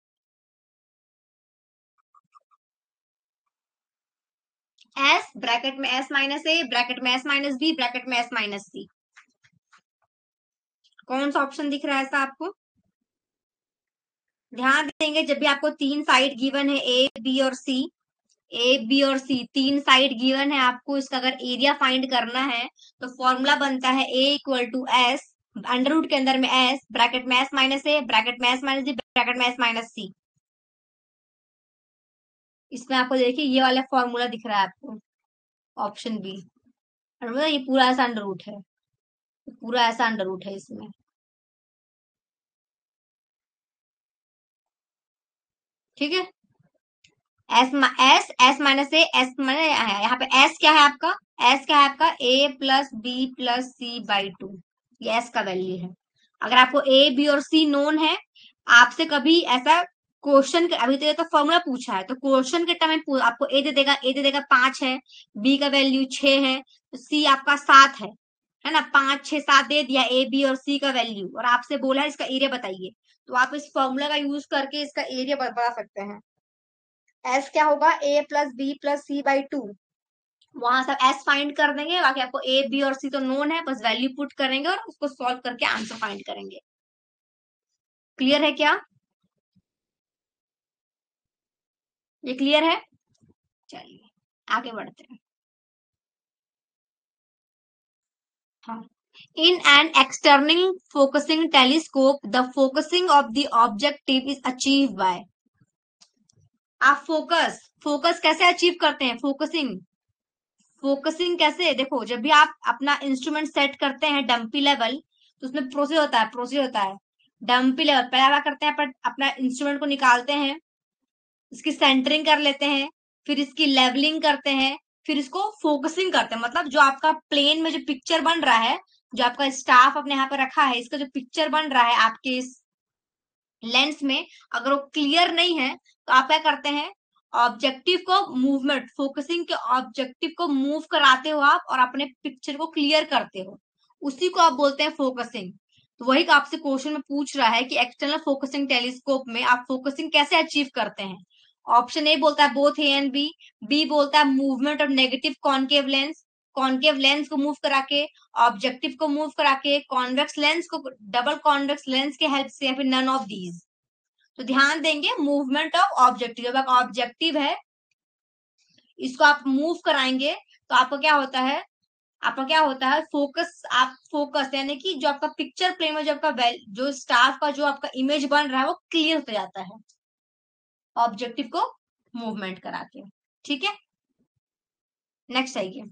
एस ब्रैकेट में एस माइनस ए, ब्रैकेट में एस माइनस बी, ब्रैकेट में एस माइनस सी। कौन सा ऑप्शन दिख रहा है ऐसा आपको? ध्यान देंगे, जब भी आपको तीन साइड गिवन है ए बी और सी, ए बी और सी तीन साइड गिवन है, आपको इसका अगर एरिया फाइंड करना है, तो फॉर्मूला बनता है A equal to S, under root के अंदर में एस, ब्रैकेट में एस माइनस ए, ब्रैकेट में एस माइनस डी, ब्रैकेट में एस माइनस सी। इसमें आपको देखिए ये वाला फॉर्मूला दिख रहा है आपको, ऑप्शन बी। और ये पूरा ऐसा अंडर रूट है, पूरा ऐसा अंडर रूट है इसमें। ठीक है। S S S minus A, S minus यहाँ पे एस क्या है आपका, एस क्या है आपका A plus B plus C by two, ये एस का वैल्यू है। अगर आपको ए बी और सी नोन है, आपसे कभी ऐसा क्वेश्चन, अभी तो फॉर्मूला पूछा है, तो क्वेश्चन के टाइम में आपको ए दे देगा 5 है, बी का वैल्यू 6 है, तो सी आपका 7 है ना, 5 6 7 दे दिया ए बी और सी का वैल्यू, और आपसे बोला है इसका एरिया बताइए, तो आप इस फॉर्मूला का यूज करके इसका एरिया बता सकते हैं। एस क्या होगा, A plus B plus C by two, वहां सब एस फाइंड कर देंगे, बाकी आपको ए बी और सी तो नोन है, बस वैल्यू पुट करेंगे और उसको सॉल्व करके आंसर फाइंड करेंगे। क्लियर है क्या? ये क्लियर है? चलिए आगे बढ़ते हैं। हाँ, in an external focusing telescope the focusing of the objective is achieved by। आप फोकस फोकस कैसे अचीव करते हैं? फोकसिंग फोकसिंग कैसे, देखो जब भी आप अपना इंस्ट्रूमेंट सेट करते हैं डंपी लेवल, तो उसमें प्रोसीजर होता है। डंपी लेवल पहले क्या करते हैं, अपन अपना इंस्ट्रूमेंट को निकालते हैं, इसकी सेंटरिंग कर लेते हैं, फिर इसकी लेवलिंग करते हैं, फिर इसको फोकसिंग करते हैं। मतलब जो आपका प्लेन में जो पिक्चर बन रहा है, जो आपका स्टाफ अपने यहाँ पे रखा है, इसका जो पिक्चर बन रहा है आपके इस लेंस में, अगर वो क्लियर नहीं है तो आप क्या करते हैं, ऑब्जेक्टिव को मूवमेंट, फोकसिंग के ऑब्जेक्टिव को मूव कराते हो आप और अपने पिक्चर को क्लियर करते हो, उसी को आप बोलते हैं फोकसिंग। तो वही आपसे क्वेश्चन में पूछ रहा है कि एक्सटर्नल फोकसिंग टेलीस्कोप में आप फोकसिंग कैसे अचीव करते हैं। ऑप्शन ए बोलता है both A and B, B बोलता है movement of negative concave lens को मूव करा के, ऑब्जेक्टिव को मूव करा के, कॉन्वेक्स लेंस को डबल कॉन्वेक्स लेंस के हेल्प से, या फिर नन ऑफ दीज। तो ध्यान देंगे मूवमेंट ऑफ ऑब्जेक्टिव, जब ऑब्जेक्टिव है इसको आप मूव कराएंगे तो आपका क्या होता है, फोकस, आप फोकस यानी कि जो आपका पिक्चर प्लेन में जो आपका जो स्टाफ का जो आपका इमेज बन रहा है वो क्लियर होता जाता है ऑब्जेक्टिव को मूवमेंट करा के। ठीक है, नेक्स्ट आइए।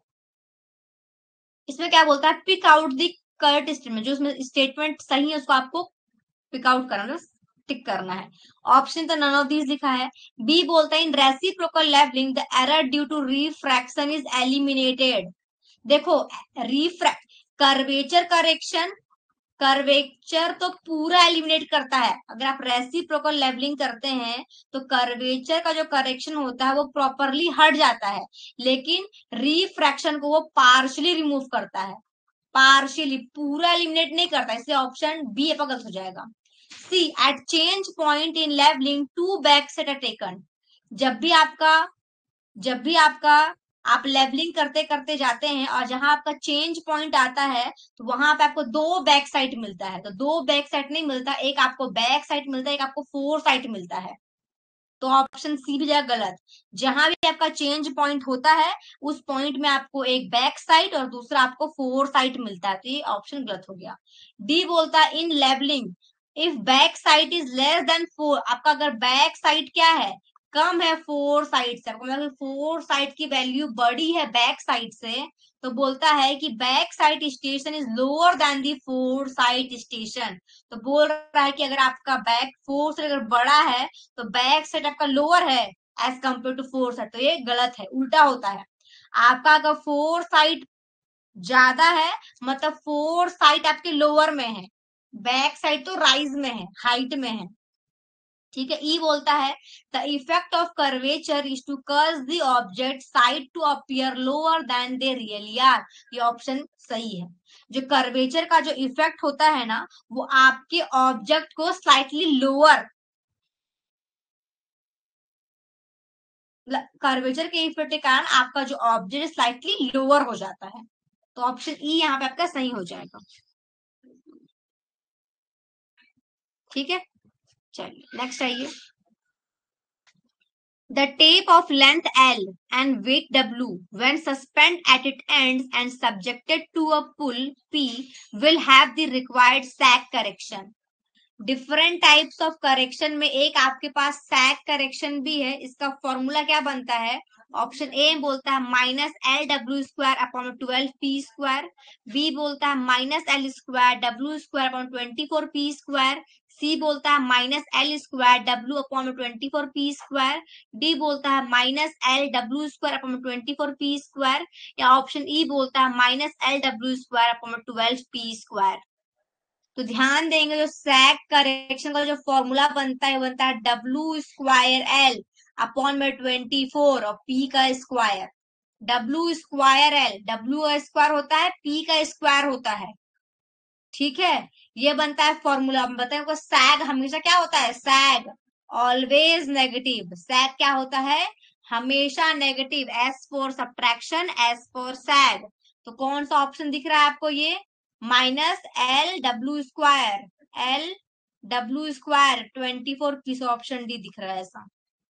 इसमें क्या बोलता है, pick out the correct statement, जो उसमें स्टेटमेंट सही है उसको आपको पिक आउट करना, टिक करना है। ऑप्शन तो नन ऑफ दीज लिखा है। बी बोलता है in reciprocal levelling the error due to refraction is eliminated. देखो रिफ्रैक्ट, कर्वेचर करेक्शन, कर्वेचर तो पूरा एलिमिनेट करता है। अगर आप रेसिप्रोकल लेवलिंग करते हैं तो कर्वेचर का जो करेक्शन होता है वो प्रॉपरली हट जाता है, लेकिन रिफ्रैक्शन को वो पार्शियली रिमूव करता है, पार्शियली, पूरा एलिमिनेट नहीं करता, इसलिए ऑप्शन बी आपका गलत हो जाएगा। C at change point in levelling two back sight are taken. जब भी आपका जब भी आपका आप लेवलिंग करते करते जाते हैं और जहां आपका चेंज पॉइंट आता है तो वहां पे आपको दो बैक साइड मिलता है, तो दो बैक साइड नहीं मिलता, एक आपको बैक साइड मिलता है, एक आपको फोर साइड मिलता है। तो ऑप्शन सी भी जाएगा गलत। जहां भी आपका चेंज पॉइंट होता है उस पॉइंट में आपको एक बैक साइड और दूसरा आपको फोर साइड मिलता है, तो ये ऑप्शन गलत हो गया। डी बोलता है in levelling if back sight is less than fore, आपका अगर बैक साइड क्या है, कम है फोर साइड से, आपको मतलब फोर साइड की वैल्यू बड़ी है बैक साइड से, तो बोलता है कि back sight station is lower than the fore sight station. तो बोल रहा है कि अगर आपका बैक फोर से अगर बड़ा है तो बैक साइड आपका लोअर है as compare to fore sight, तो ये गलत है, उल्टा होता है। आपका अगर फोर साइड ज्यादा है मतलब फोर साइड आपके लोअर में है, बैक साइड तो राइज में है, हाइट में है। ठीक है, ई बोलता है the effect of curvature is to curve the object side to appear lower than they really are. ये ऑप्शन सही है। जो कर्वेचर का जो इफेक्ट होता है ना वो आपके ऑब्जेक्ट को स्लाइटली लोअर, कर्वेचर के इफेक्ट के कारण आपका जो ऑब्जेक्ट स्लाइटली लोअर हो जाता है। तो ऑप्शन ई यहाँ पे आपका सही हो जाएगा। ठीक है, चलिए नेक्स्ट आइए। The tape of length L and weight W when suspended at its ends and subjected to a pull P will have the required sag correction। Different types of correction में एक आपके पास सैग करेक्शन भी है, इसका formula क्या बनता है? Option A बोलता है -L W² upon 12 P², B बोलता है -L² W² अपॉन 24 P², सी बोलता है -L² W upon 24 P², D बोलता है -L W² अपॉन 24 P², या ऑप्शन ई बोलता है -L W² अपॉन 12 P²। तो ध्यान देंगे जो सैग करेक्शन का जो फॉर्मूला बनता है बनता है W² L अपॉन में 24 और P का स्क्वायर। W² L, W का स्क्वायर होता है, P का स्क्वायर होता है। ठीक है, ये बनता है फॉर्मूला। बताए सैग हमेशा क्या होता है, सैग ऑलवेज नेगेटिव। सैग क्या होता है, हमेशा negative, S for subtraction, S for sag. तो कौन सा ऑप्शन दिख रहा है आपको? ये -L W², L W², 24 पीस, ऑप्शन डी दिख रहा है ऐसा,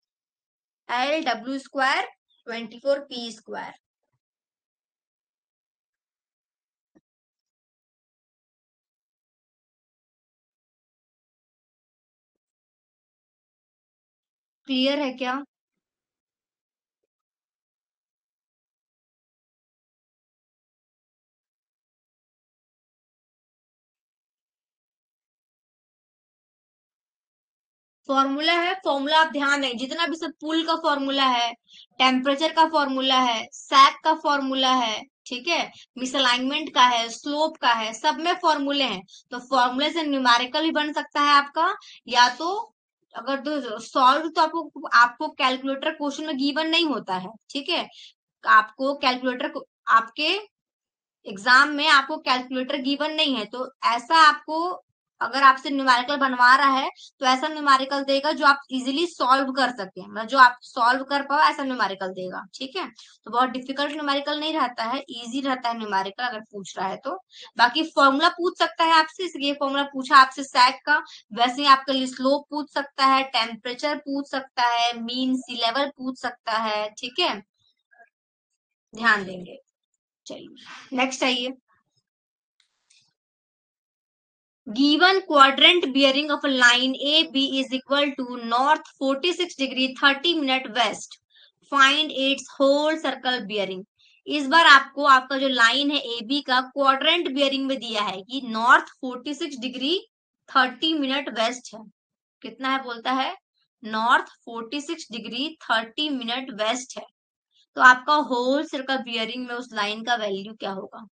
L W², 24 P²। क्लियर है क्या? फॉर्मूला है, फॉर्मूला आप ध्यान दें, जितना भी सब पुल का फॉर्मूला है, टेम्परेचर का फॉर्मूला है, सैक का फॉर्मूला है, ठीक है, मिसअलाइनमेंट का है, स्लोप का है, सब में फॉर्मूले हैं। तो फॉर्मूले से न्यूमेरिकल भी बन सकता है आपका, या तो अगर तो सॉल्व, तो आपको आपको कैलकुलेटर क्वेश्चन में गिवन नहीं होता है, ठीक है, आपको कैलकुलेटर आपके एग्जाम में आपको कैलकुलेटर गिवन नहीं है, तो ऐसा आपको, अगर आपसे न्यूमेरिकल बनवा रहा है तो ऐसा न्यूमेरिकल देगा जो आप इजीली सॉल्व कर सके, मतलब जो आप सॉल्व कर पाओ, ऐसा न्यूमेरिकल देगा, ठीक है। तो बहुत डिफिकल्ट न्यूमेरिकल नहीं रहता है, इजी रहता है न्यूमेरिकल अगर पूछ रहा है तो। बाकी फॉर्मूला पूछ सकता है आपसे, इसलिए फॉर्मूला पूछा आपसे सैक का, वैसे ही आपके लिए स्लोप पूछ सकता है, टेम्परेचर पूछ सकता है, मीन सी लेवल पूछ सकता है, ठीक है, ध्यान देंगे। चलिए नेक्स्ट आइए। Given quadrant bearing of a line AB is equal to north 46 degree 30 minute west. Find its whole circle bearing. इस बार आपको आपका जो लाइन है AB का क्वाड्रेंट बियरिंग में दिया है कि नॉर्थ 46 डिग्री 30 मिनट वेस्ट है। कितना है बोलता है? नॉर्थ 46 डिग्री 30 मिनट वेस्ट है। तो आपका होल सर्कल बियरिंग में उस लाइन का वैल्यू क्या होगा?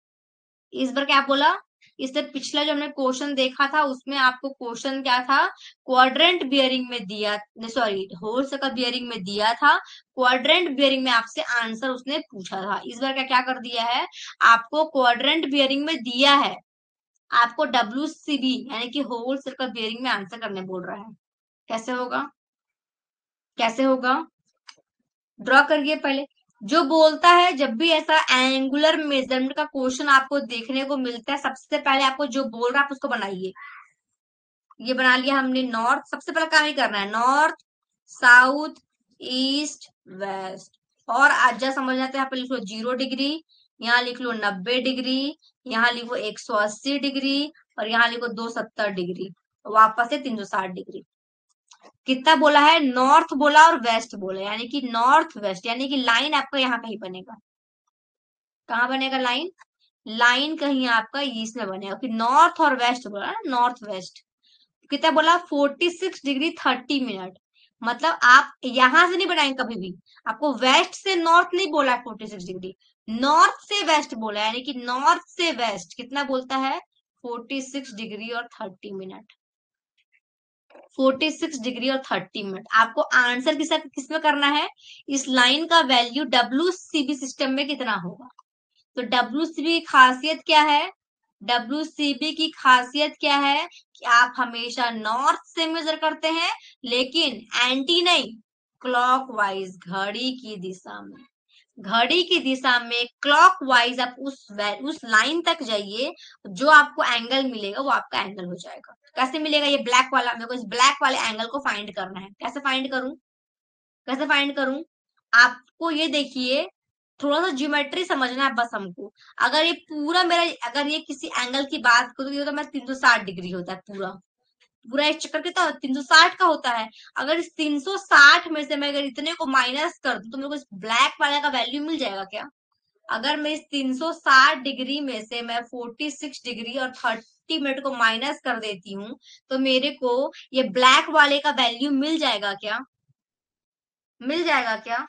इस बार क्या बोला? इससे पिछला जो हमने क्वेश्चन देखा था उसमें आपको क्वेश्चन क्या था? क्वाड्रेंट बियरिंग में दिया, सॉरी, होल सर्कल बियरिंग में दिया था, क्वाड्रेंट बियरिंग में आपसे आंसर उसने पूछा था। इस बार क्या क्या कर दिया है? आपको क्वाड्रेंट बियरिंग में दिया है, आपको WCB यानी कि होल सर्कल बियरिंग में आंसर करने बोल रहा है। कैसे होगा? कैसे होगा? ड्रॉ करिए पहले। जो बोलता है, जब भी ऐसा एंगुलर मेजरमेंट का क्वेश्चन आपको देखने को मिलता है, सबसे पहले आपको जो बोल रहा है आप उसको बनाइए। ये बना लिया हमने नॉर्थ, सबसे पहले काम ही करना है, नॉर्थ, साउथ, ईस्ट, वेस्ट। और आजा समझना तो यहाँ पे लिख लो 0 डिग्री, यहाँ लिख लो 90 डिग्री, यहाँ लिखो 180 डिग्री, और यहाँ लिखो 270 डिग्री, वापस से 360 डिग्री। कितना बोला है? नॉर्थ बोला और वेस्ट बोला, यानी कि नॉर्थ वेस्ट, यानी कि लाइन आपका यहाँ कहीं बनेगा। कहाँ बनेगा लाइन? लाइन कहीं आपका ईस्ट में बनेगा, कि नॉर्थ और वेस्ट बोला ना, नॉर्थ वेस्ट। कितना बोला? 46 डिग्री 30 मिनट। मतलब आप यहां से नहीं बनाएंगे कभी भी, आपको वेस्ट से नॉर्थ नहीं बोला है 46 डिग्री, नॉर्थ से वेस्ट बोला है, यानी कि नॉर्थ से वेस्ट कितना बोलता है? 46 डिग्री और 30 मिनट। 46 डिग्री और 30 मिनट। आपको आंसर किस में करना है? इस लाइन का वैल्यू WCB सिस्टम में कितना होगा। तो WCB की खासियत क्या है? WCB की खासियत क्या है कि आप हमेशा नॉर्थ से मेजर करते हैं, लेकिन एंटी नहीं, क्लॉकवाइज, घड़ी की दिशा में। घड़ी की दिशा में क्लॉकवाइज आप उस लाइन तक जाइए, जो आपको एंगल मिलेगा वो आपका एंगल हो जाएगा। कैसे मिलेगा? ये ब्लैक वाला, मेरे को इस ब्लैक वाले एंगल को फाइंड करना है। कैसे फाइंड करूं? कैसे फाइंड करूं? आपको ये देखिए, थोड़ा सा ज्योमेट्री समझना है बस हमको। अगर ये पूरा मेरा, अगर ये किसी एंगल की बात करूँ, ये तो मेरा 360 डिग्री होता है पूरा। पूरा एक चक्कर कितना? 360 का होता है। अगर इस 360 में से मैं अगर इतने को माइनस कर दूं तो मेरे को इस ब्लैक वाले का वैल्यू मिल जाएगा क्या? अगर मैं इस 360 डिग्री में से मैं 46 डिग्री और 30 मिनट को माइनस कर देती हूँ, तो मेरे को ये ब्लैक वाले का वैल्यू मिल जाएगा क्या? मिल जाएगा क्या?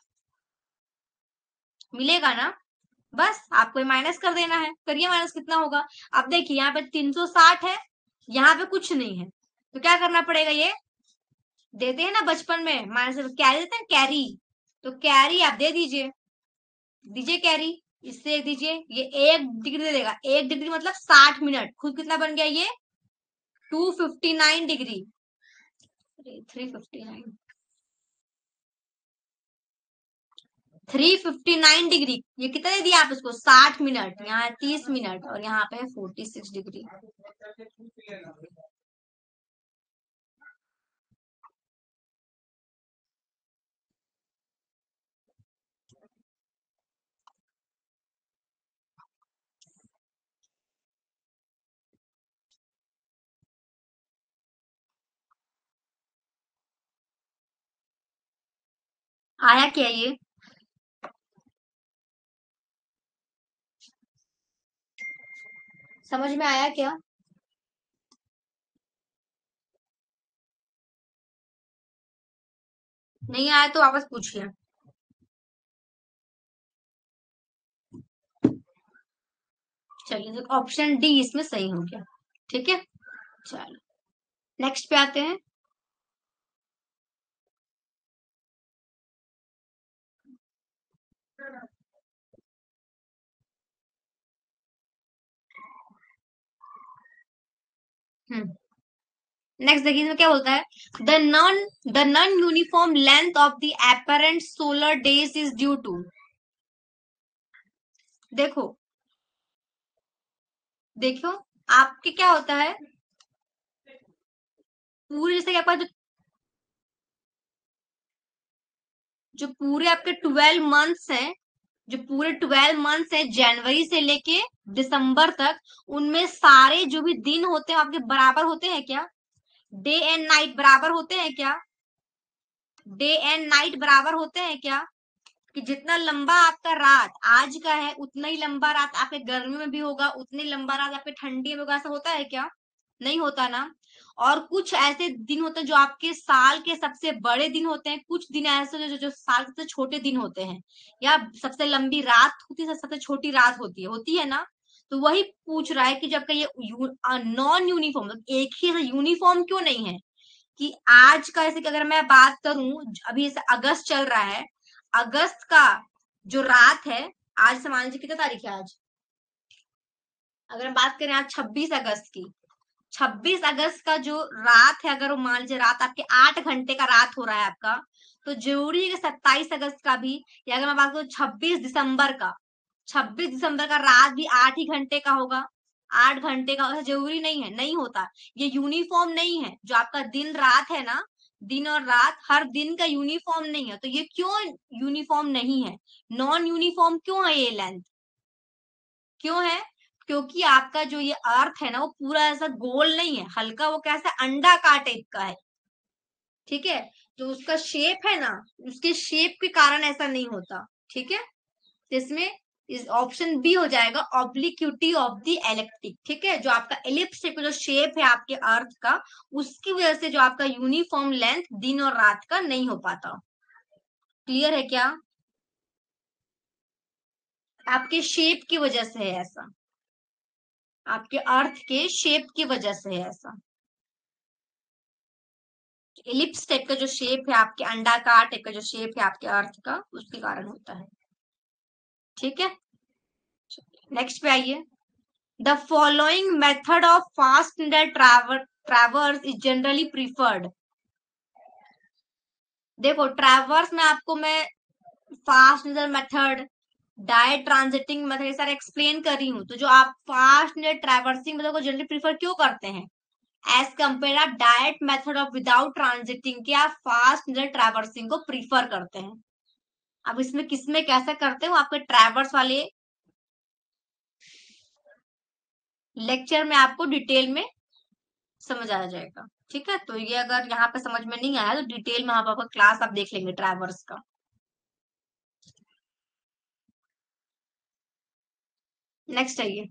मिलेगा ना? बस आपको माइनस कर देना है। करिए माइनस, कितना होगा? अब देखिए यहाँ पे 360 है, यहाँ पे कुछ नहीं है, तो क्या करना पड़ेगा? ये देते हैं ना बचपन में, माइनस कैरी देते हैं, कैरी। तो कैरी आप दे दीजिए, दीजिए कैरी, इससे एक दीजिए, ये 1 डिग्री दे देगा। 1 डिग्री मतलब 60 मिनट, खुद कितना बन गया ये? 259 डिग्री, 359। 359 डिग्री। ये कितना दे दिया आप इसको? 60 मिनट। यहाँ है 30 मिनट और यहाँ पे है 46 डिग्री। आया क्या ये? समझ में आया क्या? नहीं आया तो वापस पूछिए। चलिए, ऑप्शन डी इसमें सही हो गया। ठीक है, चलो नेक्स्ट पे आते हैं। हम्म नेक्स्ट देखिए इसमें क्या बोलता है। The non uniform length of the apparent solar days is due to. देखो, देखो आपके क्या होता है, पूरे जैसे कि आपका जो पूरे आपके 12 मंथ्स हैं, जो पूरे 12 मंथ्स हैं जनवरी से लेके दिसंबर तक, उनमें सारे जो भी दिन होते हैं आपके बराबर होते हैं क्या? डे एंड नाइट बराबर होते हैं क्या? डे एंड नाइट बराबर होते हैं क्या? कि जितना लंबा आपका रात आज का है उतना ही लंबा रात आपके गर्मी में भी होगा, उतनी लंबा रात आपके ठंडी में होगा। ऐसा होता है क्या? नहीं होता ना। और कुछ ऐसे दिन होते हैं जो आपके साल के सबसे बड़े दिन होते हैं, कुछ दिन ऐसे होते हैं जो साल के सबसे छोटे दिन होते हैं, या सबसे लंबी रात होती है, सबसे छोटी रात होती है ना। तो वही पूछ रहा है कि जब का ये नॉन यूनिफॉर्म, एक ही यूनिफॉर्म क्यों नहीं है? कि आज का जैसे कि अगर मैं बात करूं, अभी जैसे अगस्त चल रहा है, अगस्त का जो रात है, आज से मान लीजिए कितना तारीख है आज, अगर हम बात करें आज 26 अगस्त की, 26 अगस्त का जो रात है, अगर वो मान लीजिए रात आपके 8 घंटे का रात हो रहा है आपका, तो जरूरी है कि 27 अगस्त का भी, या अगर मैं बात करूं 26 दिसंबर का, 26 दिसंबर का रात भी 8 ही घंटे का होगा, 8 घंटे का। ऐसा जरूरी नहीं है, नहीं होता। ये यूनिफॉर्म नहीं है जो आपका दिन रात है ना, दिन और रात हर दिन का यूनिफॉर्म नहीं है। तो ये क्यों यूनिफॉर्म नहीं है, नॉन यूनिफॉर्म क्यों है ये लेंथ? क्यों है? क्योंकि आपका जो ये अर्थ है ना, वो पूरा ऐसा गोल नहीं है, हल्का वो कैसा अंडाकार टाइप का है। ठीक है, जो उसका शेप है ना, उसके शेप के कारण ऐसा नहीं होता। ठीक है, तो इसमें इस ऑप्शन बी हो जाएगा, ऑब्लिक्विटी ऑफ द इलेक्ट्रिक। ठीक है, जो आपका एलिप्स शेप जो शेप है आपके अर्थ का, उसकी वजह से जो आपका यूनिफॉर्म लेंथ दिन और रात का नहीं हो पाता। क्लियर है क्या? आपके शेप की वजह से है ऐसा, आपके अर्थ के शेप की वजह से है ऐसा। एलिप्स टाइप का जो शेप है आपके, अंडाकार टाइप का जो शेप है आपके अर्थ का, उसके कारण होता है। ठीक है, नेक्स्ट पे आइए। The following method of fast traverse is generally preferred. देखो, ट्रैवर्स में आपको मैं fast method, direct transiting method ये सारे एक्सप्लेन कर रही हूँ। तो जो आप फास्ट ट्रैवर्सिंग मेथड को जनरली प्रीफर क्यों करते हैं एज कंपेयर आप direct method of without transiting के, आप फास्ट ट्रैवर्सिंग को प्रीफर करते हैं? अब इसमें किसमें कैसे करते हो आपके ट्रैवर्स वाले लेक्चर में आपको डिटेल में समझ आ जाएगा। ठीक है, तो ये अगर यहाँ पे समझ में नहीं आया तो डिटेल में आप आपका क्लास आप देख लेंगे ट्रैवर्स का। नेक्स्ट है ये,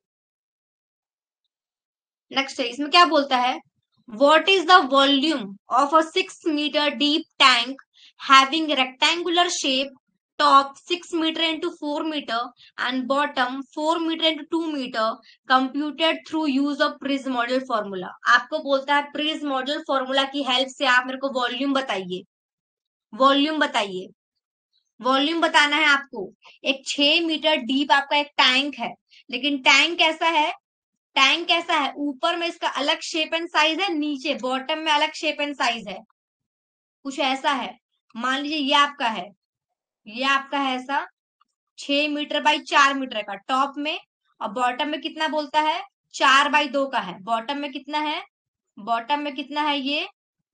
नेक्स्ट है इसमें क्या बोलता है। What is the volume of a 6 metre deep tank having rectangular shape, top 6 metre into 4 metre and bottom 4 metre into 2 metre, computed through use of prismoidal formula. आपको बोलता है प्रिज मॉडल फॉर्मूला की help से आप मेरे को volume बताइए, volume बताइए, वॉल्यूम बताना है आपको। एक 6 मीटर डीप आपका एक टैंक है, लेकिन टैंक कैसा है, टैंक कैसा है, ऊपर में इसका अलग शेप एंड साइज है, नीचे बॉटम में अलग शेप एंड साइज है, कुछ ऐसा है। मान लीजिए ये आपका है, ये आपका है ऐसा 6 मीटर बाई 4 मीटर का टॉप में, और बॉटम में कितना बोलता है, 4 बाई 2 का है। बॉटम में कितना है, बॉटम में कितना है ये,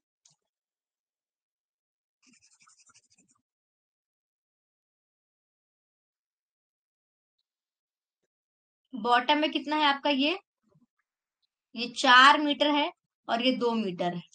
बॉटम में कितना है आपका ये 4 मीटर है और ये 2 मीटर है।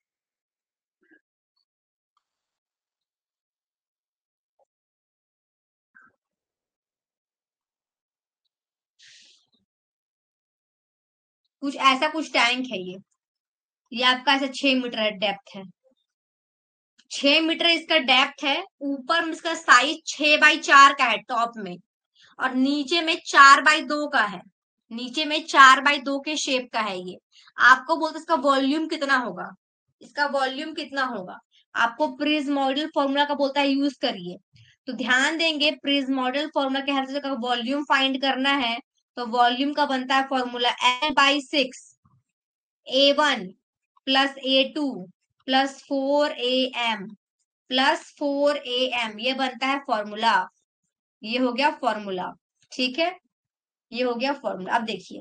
कुछ ऐसा कुछ टैंक है ये आपका ऐसा 6 मीटर है डेप्थ है, 6 मीटर इसका डेप्थ है। ऊपर में इसका साइज 6 बाई 4 का है टॉप में, और नीचे में 4 बाई 2 का है, नीचे में 4 बाई 2 के शेप का है ये। आपको बोलते इसका वॉल्यूम कितना होगा, इसका वॉल्यूम कितना होगा, आपको प्रिज मॉडल फॉर्मूला का बोलता है यूज करिए। तो ध्यान देंगे, प्रिज मॉडल फॉर्मूला के हेल्प से वॉल्यूम फाइंड करना है, तो वॉल्यूम का बनता है formula L/6 A1 plus A2 plus 4AM plus 4AM, ये बनता है फॉर्मूला। ये हो गया फॉर्मूला, ठीक है, ये हो गया फॉर्मूला। अब देखिए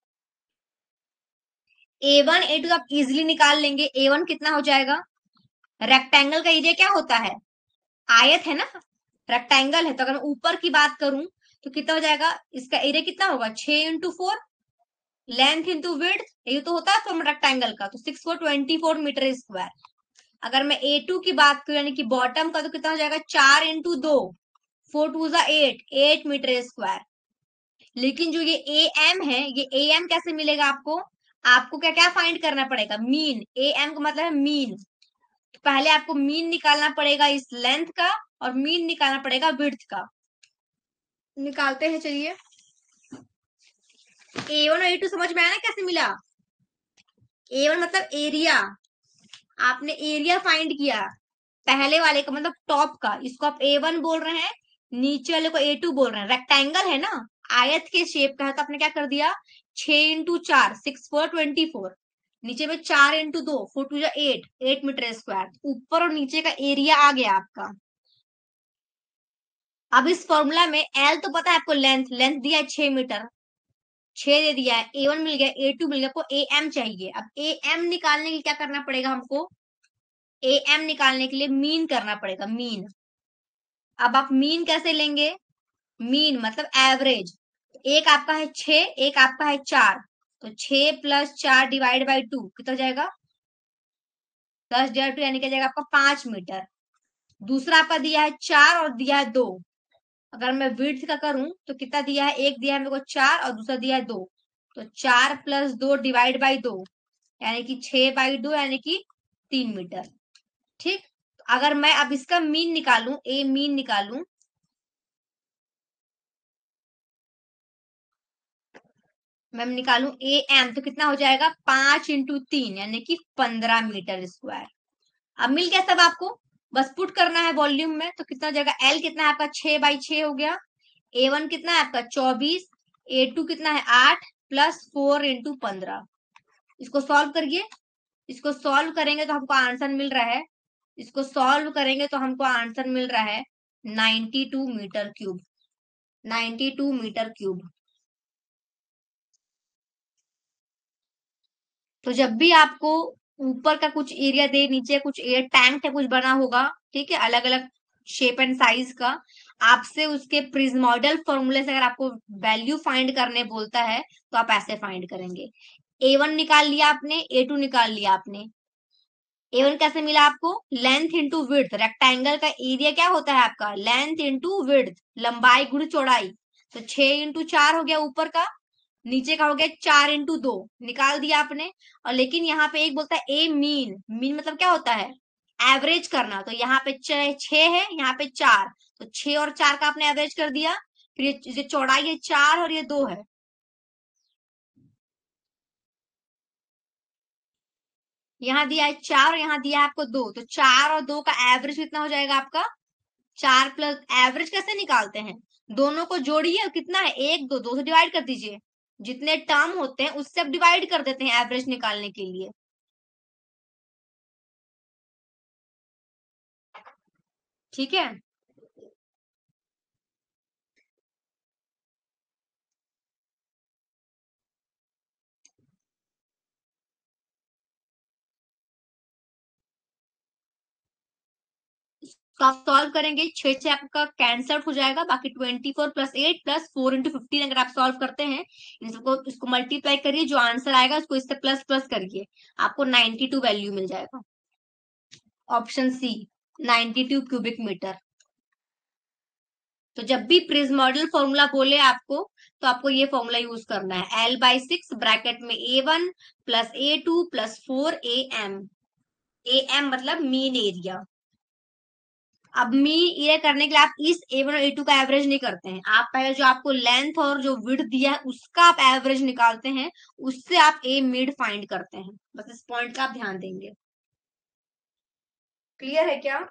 A1 A2 आप इजिली निकाल लेंगे। A1 कितना हो जाएगा, रेक्टेंगल का एरिया क्या होता है, आयत है ना, रेक्टेंगल है, तो अगर मैं ऊपर की बात करूं तो कितना हो जाएगा, इसका एरिया कितना होगा, 6 × 4, लेंथ इंटू विड्थ, ये तो होता है फॉर्म रेक्टेंगल का, तो 6 4 24 मीटर स्क्वायर। अगर मैं A2 की बात करूं यानी कि बॉटम का, तो कितना हो जाएगा, 4 × 2, 4 2 8 मीटर स्क्वायर। लेकिन जो ये ए एम है, ये ए एम कैसे मिलेगा आपको, आपको क्या क्या फाइंड करना पड़ेगा, मीन, ए एम का मतलब है मीन। तो पहले आपको मीन निकालना पड़ेगा इस लेंथ का, और मीन निकालना पड़ेगा विड्थ का। निकालते हैं चलिए। A1 और A2 समझ में आया ना कैसे मिला। A1 मतलब एरिया, आपने एरिया फाइंड किया पहले वाले का, मतलब टॉप का, इसको आप A1 बोल रहे हैं, नीचे वाले को A2 बोल रहे हैं। रेक्टेंगल है ना, आयत के शेप का है, तो आपने क्या कर दिया, 6 × 4 6 4 24, नीचे में 4 × 2 4 2 8 8 मीटर स्क्वायर, ऊपर और नीचे का एरिया आ गया आपका। अब इस फॉर्मूला में एल तो पता है आपको, लेंथ लेंथ दिया है 6 मीटर, 6 दे दिया है, A1 मिल गया, A2 मिल गया, आपको ए एम चाहिए। अब ए एम निकालने के लिए क्या करना पड़ेगा हमको, ए एम निकालने के लिए मीन करना पड़ेगा, मीन। अब आप मीन कैसे लेंगे, मीन मतलब एवरेज। एक आपका है 6, एक आपका है 4, तो 6 + 4 डिवाइड बाई 2 कितना हो जाएगा, 10/2 यानी क्या जाएगा आपका 5 मीटर। दूसरा आपका दिया है 4 और दिया है 2। अगर मैं विड्थ का करूं तो कितना दिया है, एक दिया है मेरे को 4 और दूसरा दिया है 2, तो 4 + 2 डिवाइड बाई 2 यानी कि 6/2 यानी कि 3 मीटर। ठीक, अगर मैं अब इसका मीन निकालूं, ए मीन निकालूं, मैं निकालूं ए एम, तो कितना हो जाएगा, 5 × 3 यानी कि 15 मीटर स्क्वायर। अब मिल गया सब आपको, बस पुट करना है वॉल्यूम में। तो कितना हो जाएगा, एल कितना है आपका, 6/6 हो गया, A1 कितना है आपका 24, A2 कितना है 8 प्लस 4 × 15। इसको सॉल्व करिए, इसको सॉल्व करेंगे तो हमको आंसर मिल रहा है, इसको सॉल्व करेंगे तो हमको आंसर मिल रहा है 92 मीटर क्यूब, 92 मीटर क्यूब। तो जब भी आपको ऊपर का कुछ एरिया दे, नीचे कुछ एयर टैंक है कुछ बना होगा, ठीक है, अलग अलग शेप एंड साइज का, आपसे उसके प्रिज्मोइडल फॉर्मूले से अगर आपको वैल्यू फाइंड करने बोलता है, तो आप ऐसे फाइंड करेंगे। A1 निकाल लिया आपने, A2 निकाल लिया आपने। A1 कैसे मिला आपको, लेंथ इंटू विड्थ, रेक्टेंगल का एरिया क्या होता है आपका, लेंथ इंटू विड्थ, लंबाई गुण चौड़ाई। तो 6 × 4 हो गया ऊपर का, नीचे का हो गया 4 × 2, निकाल दिया आपने। और लेकिन यहाँ पे एक बोलता है ए मीन, मीन मतलब क्या होता है, एवरेज करना। तो यहाँ पे 6 है, यहाँ पे 4, तो 6 और 4 का आपने एवरेज कर दिया। फिर ये चौड़ाई है 4 और ये 2 है, यहाँ दिया है 4 और यहाँ दिया है आपको 2, तो 4 और 2 का एवरेज कितना हो जाएगा आपका, 4 प्लस, एवरेज कैसे निकालते हैं, दोनों को जोड़िए, कितना है 1 2, 2 से डिवाइड कर दीजिए, जितने टर्म होते हैं उससे अब डिवाइड कर देते हैं एवरेज निकालने के लिए। ठीक है, तो आप सॉल्व करेंगे, 6 से आपका कैंसल हो जाएगा, बाकी 24 प्लस 8 प्लस 4 इंटू 15 अगर आप सॉल्व करते हैं, इन सबको इसको मल्टीप्लाई करिए, जो आंसर आएगा उसको इससे प्लस प्लस करिए, आपको 92 वैल्यू मिल जाएगा। Option C 92 cubic metre. तो जब भी प्रिज्म मॉडल फॉर्मूला बोले आपको, तो आपको ये फॉर्मूला यूज करना है, L/6 ब्रैकेट में A1 plus A2 plus 4AM। AM मतलब मीन एरिया। अब मीन एरिया करने के लिए आप इस A1 और A2 का एवरेज नहीं करते हैं, आप पहले जो आपको लेंथ और जो विड्थ दिया है उसका आप एवरेज निकालते हैं, उससे आप ए मिड फाइंड करते हैं। बस इस पॉइंट का आप ध्यान देंगे। क्लियर है क्या?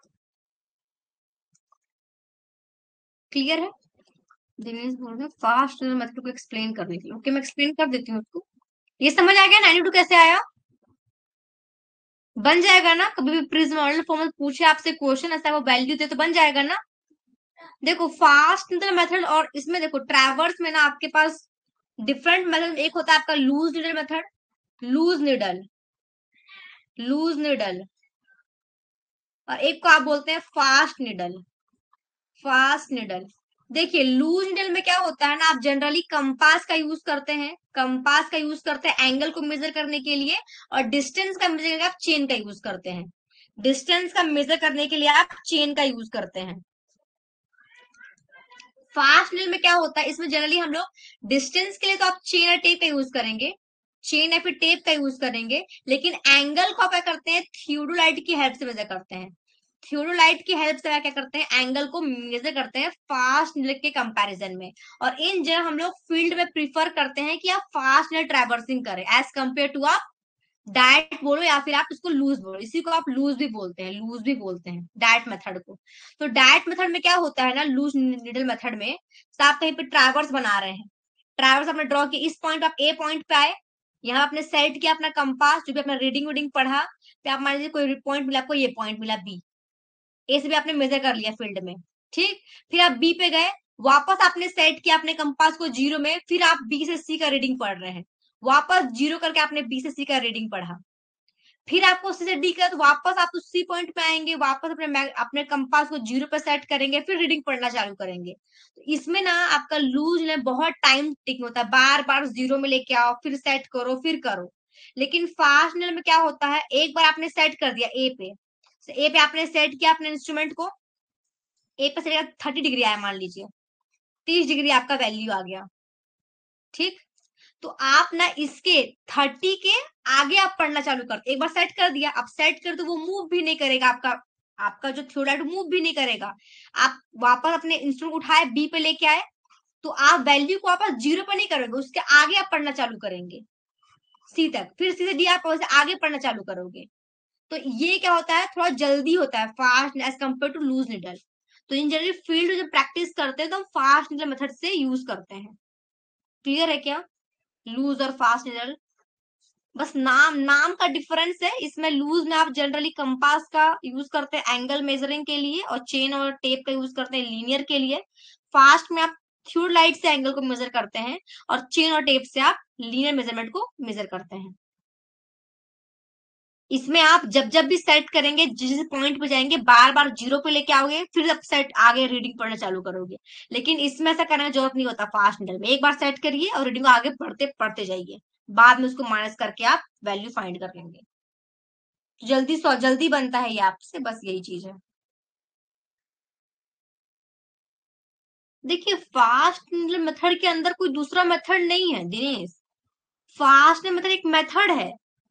क्लियर है? दिनेश बोल रहे फास्ट मेथड को एक्सप्लेन करने के लिए। ओके, मैं एक्सप्लेन कर देती हूँ उसको। ये समझ आ गया 92 कैसे आया? बन जाएगा ना, कभी भी प्रिज्म मॉडल फॉर्म में पूछे आपसे क्वेश्चन, ऐसा वो वैल्यू दे तो बन जाएगा ना। देखो फास्ट निडल मेथड और इसमें देखो ट्रैवर्स में ना आपके पास डिफरेंट मेथड, एक होता है आपका loose needle method, loose needle, loose needle, और एक को आप बोलते हैं फास्ट निडल, फास्ट निडल। देखिए लूज निडल में क्या होता है ना, आप जनरली कंपास का यूज करते हैं, कंपास का यूज करते हैं एंगल को मेजर करने के लिए, और डिस्टेंस का मेजर करने के लिए आप चेन का यूज करते हैं, डिस्टेंस का मेजर करने के लिए आप चेन का यूज करते हैं। फास्ट निडल में क्या होता है, इसमें जनरली हम लोग डिस्टेंस के लिए तो आप चेन और टेप का यूज करेंगे, चेन या फिर टेप का यूज करेंगे, लेकिन एंगल को आप क्या करते हैं, थियोडोलाइट की हेल्प से मेजर करते हैं, थियोडोलाइट की हेल्प से क्या करते हैं, एंगल को मेजर करते हैं फास्ट निडल के कंपैरिजन में। और इन जनरल हम लोग फील्ड में प्रीफर करते हैं कि आप फास्ट निडल ट्रैवर्सिंग करें एज कंपेयर टू आप डायरेक्ट बोलो, या फिर आप इसको लूज बोलो, इसी को आप लूज भी बोलते हैं, लूज भी बोलते हैं डायरेक्ट मेथड को। तो डायरेक्ट मेथड में क्या होता है ना, लूज निडल मेथड में तो आप कहीं पे ट्रैवर्स बना रहे हैं, ट्रैवर्स आपने ड्रॉ किया, इस पॉइंट आप ए पॉइंट पे आए, यहाँ आपने सेट किया अपना कंपास, जो भी अपना रीडिंग वीडिंग पढ़ा, फिर आप मान लीजिए कोई पॉइंट मिला आपको, ये पॉइंट मिला बी, ए से भी आपने मेजर कर लिया फील्ड में, ठीक। फिर आप बी पे गए, वापस आपने सेट किया अपने कंपास को जीरो में, फिर आप बी से सी का रीडिंग पढ़ रहे हैं, वापस जीरो करके आपने बी से सी का रीडिंग पढ़ा, फिर आपको सी से डी का, तो वापस आप उसी पॉइंट पे आएंगे, वापस अपने कंपास को जीरो पे सेट करेंगे, फिर रीडिंग पढ़ना चालू करेंगे। तो इसमें ना आपका लूज में बहुत टाइम टिक होता है, बार बार जीरो में लेके आओ, फिर सेट करो, फिर करो। लेकिन फास्ट नल में क्या होता है, एक बार आपने सेट कर दिया ए पे, ए पे आपने सेट किया अपने इंस्ट्रूमेंट को, ए पे सेट 30 डिग्री आया मान लीजिए, 30 डिग्री आपका वैल्यू आ गया, ठीक। तो आप ना इसके 30 के आगे आप पढ़ना चालू करते, एक बार सेट कर दिया, अब सेट कर तो वो मूव भी नहीं करेगा, आपका आपका जो थ्योराइड मूव भी नहीं करेगा। आप वापस अपने इंस्ट्रूमेंट उठाए बी पे लेके आए, तो आप वैल्यू को वापस जीरो पे नहीं करोगे, उसके आगे आप पढ़ना चालू करेंगे सी तक, फिर सी से डी आप आगे पढ़ना चालू करोगे। तो ये क्या होता है, थोड़ा जल्दी होता है fast as compare to loose needle. तो इन जनरली फील्ड जब प्रैक्टिस करते हैं तो हम फास्ट निडल मेथड से यूज करते हैं। क्लियर है क्या? लूज और फास्ट निडल बस नाम नाम का डिफरेंस है, इसमें लूज में आप जनरली कंपास का यूज करते हैं एंगल मेजरिंग के लिए, और चेन और टेप का यूज करते हैं लीनियर के लिए। फास्ट में आप थ्योरलाइट से एंगल को मेजर करते हैं, और चेन और टेप से आप लीनियर मेजरमेंट को मेजर करते हैं। इसमें आप जब जब भी सेट करेंगे, जिस पॉइंट पे जाएंगे बार बार जीरो पे लेके आओगे, फिर आप सेट आगे रीडिंग पढ़ना चालू करोगे। लेकिन इसमें ऐसा करने की जरूरत नहीं होता, फास्ट निडल में एक बार सेट करिए और रीडिंग आगे पढ़ते पढ़ते जाइए, बाद में उसको माइनस करके आप वैल्यू फाइंड कर लेंगे। जल्दी जल्दी बनता है ये आपसे, बस यही चीज है। देखिए फास्ट मेथड के अंदर कोई दूसरा मेथड नहीं है दिनेश, फास्ट मेथड एक मेथड है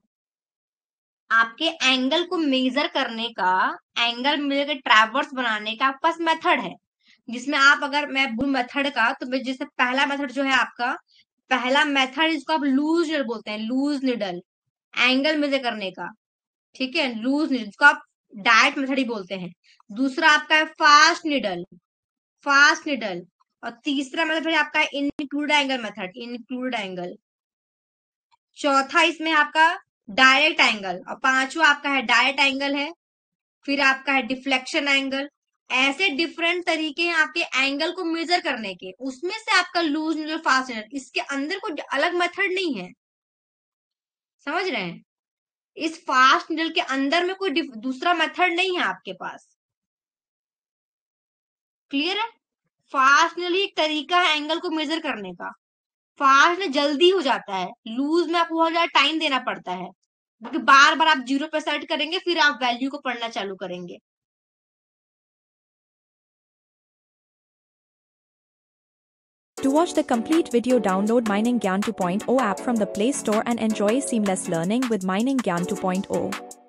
आपके एंगल को मेजर करने का, एंगल मेजर के ट्रैवर्स बनाने का आपके पास मेथड है, जिसमें आप अगर मैं बोलूं मेथड का, तो जैसे पहला मेथड जो है आपका, पहला मेथड इसको आप लूज निडल बोलते हैं, लूज निडल, एंगल मेजर करने का, ठीक है, लूज निडल जिसको आप डायरेक्ट मेथड ही बोलते हैं। दूसरा आपका है फास्ट निडल, फास्ट निडल। और तीसरा मतलब फिर आपका include angle method, include angle. चौथा इसमें आपका डायरेक्ट एंगल, और पांचवा आपका है डायरेक्ट एंगल है, फिर आपका है डिफ्लेक्शन एंगल। ऐसे डिफरेंट तरीके हैं आपके एंगल को मेजर करने के, उसमें से आपका लूज निडल फास्ट निडल, इसके अंदर कोई अलग मेथड नहीं है, समझ रहे हैं? इस फास्ट निडल के अंदर में कोई दूसरा मेथड नहीं है आपके पास। क्लियर है? फास्टनली एक तरीका है एंगल को मेजर करने का। फास्ट में जल्दी हो जाता है, लूज में आपको बहुत ज्यादा टाइम देना पड़ता है, क्योंकि बार बार आप 0 पे सेट करेंगे, फिर आप वैल्यू को पढ़ना चालू करेंगे। To watch the complete video, download Mining Gyan 2.0 app from the Play Store and enjoy seamless learning with Mining Gyan 2.0.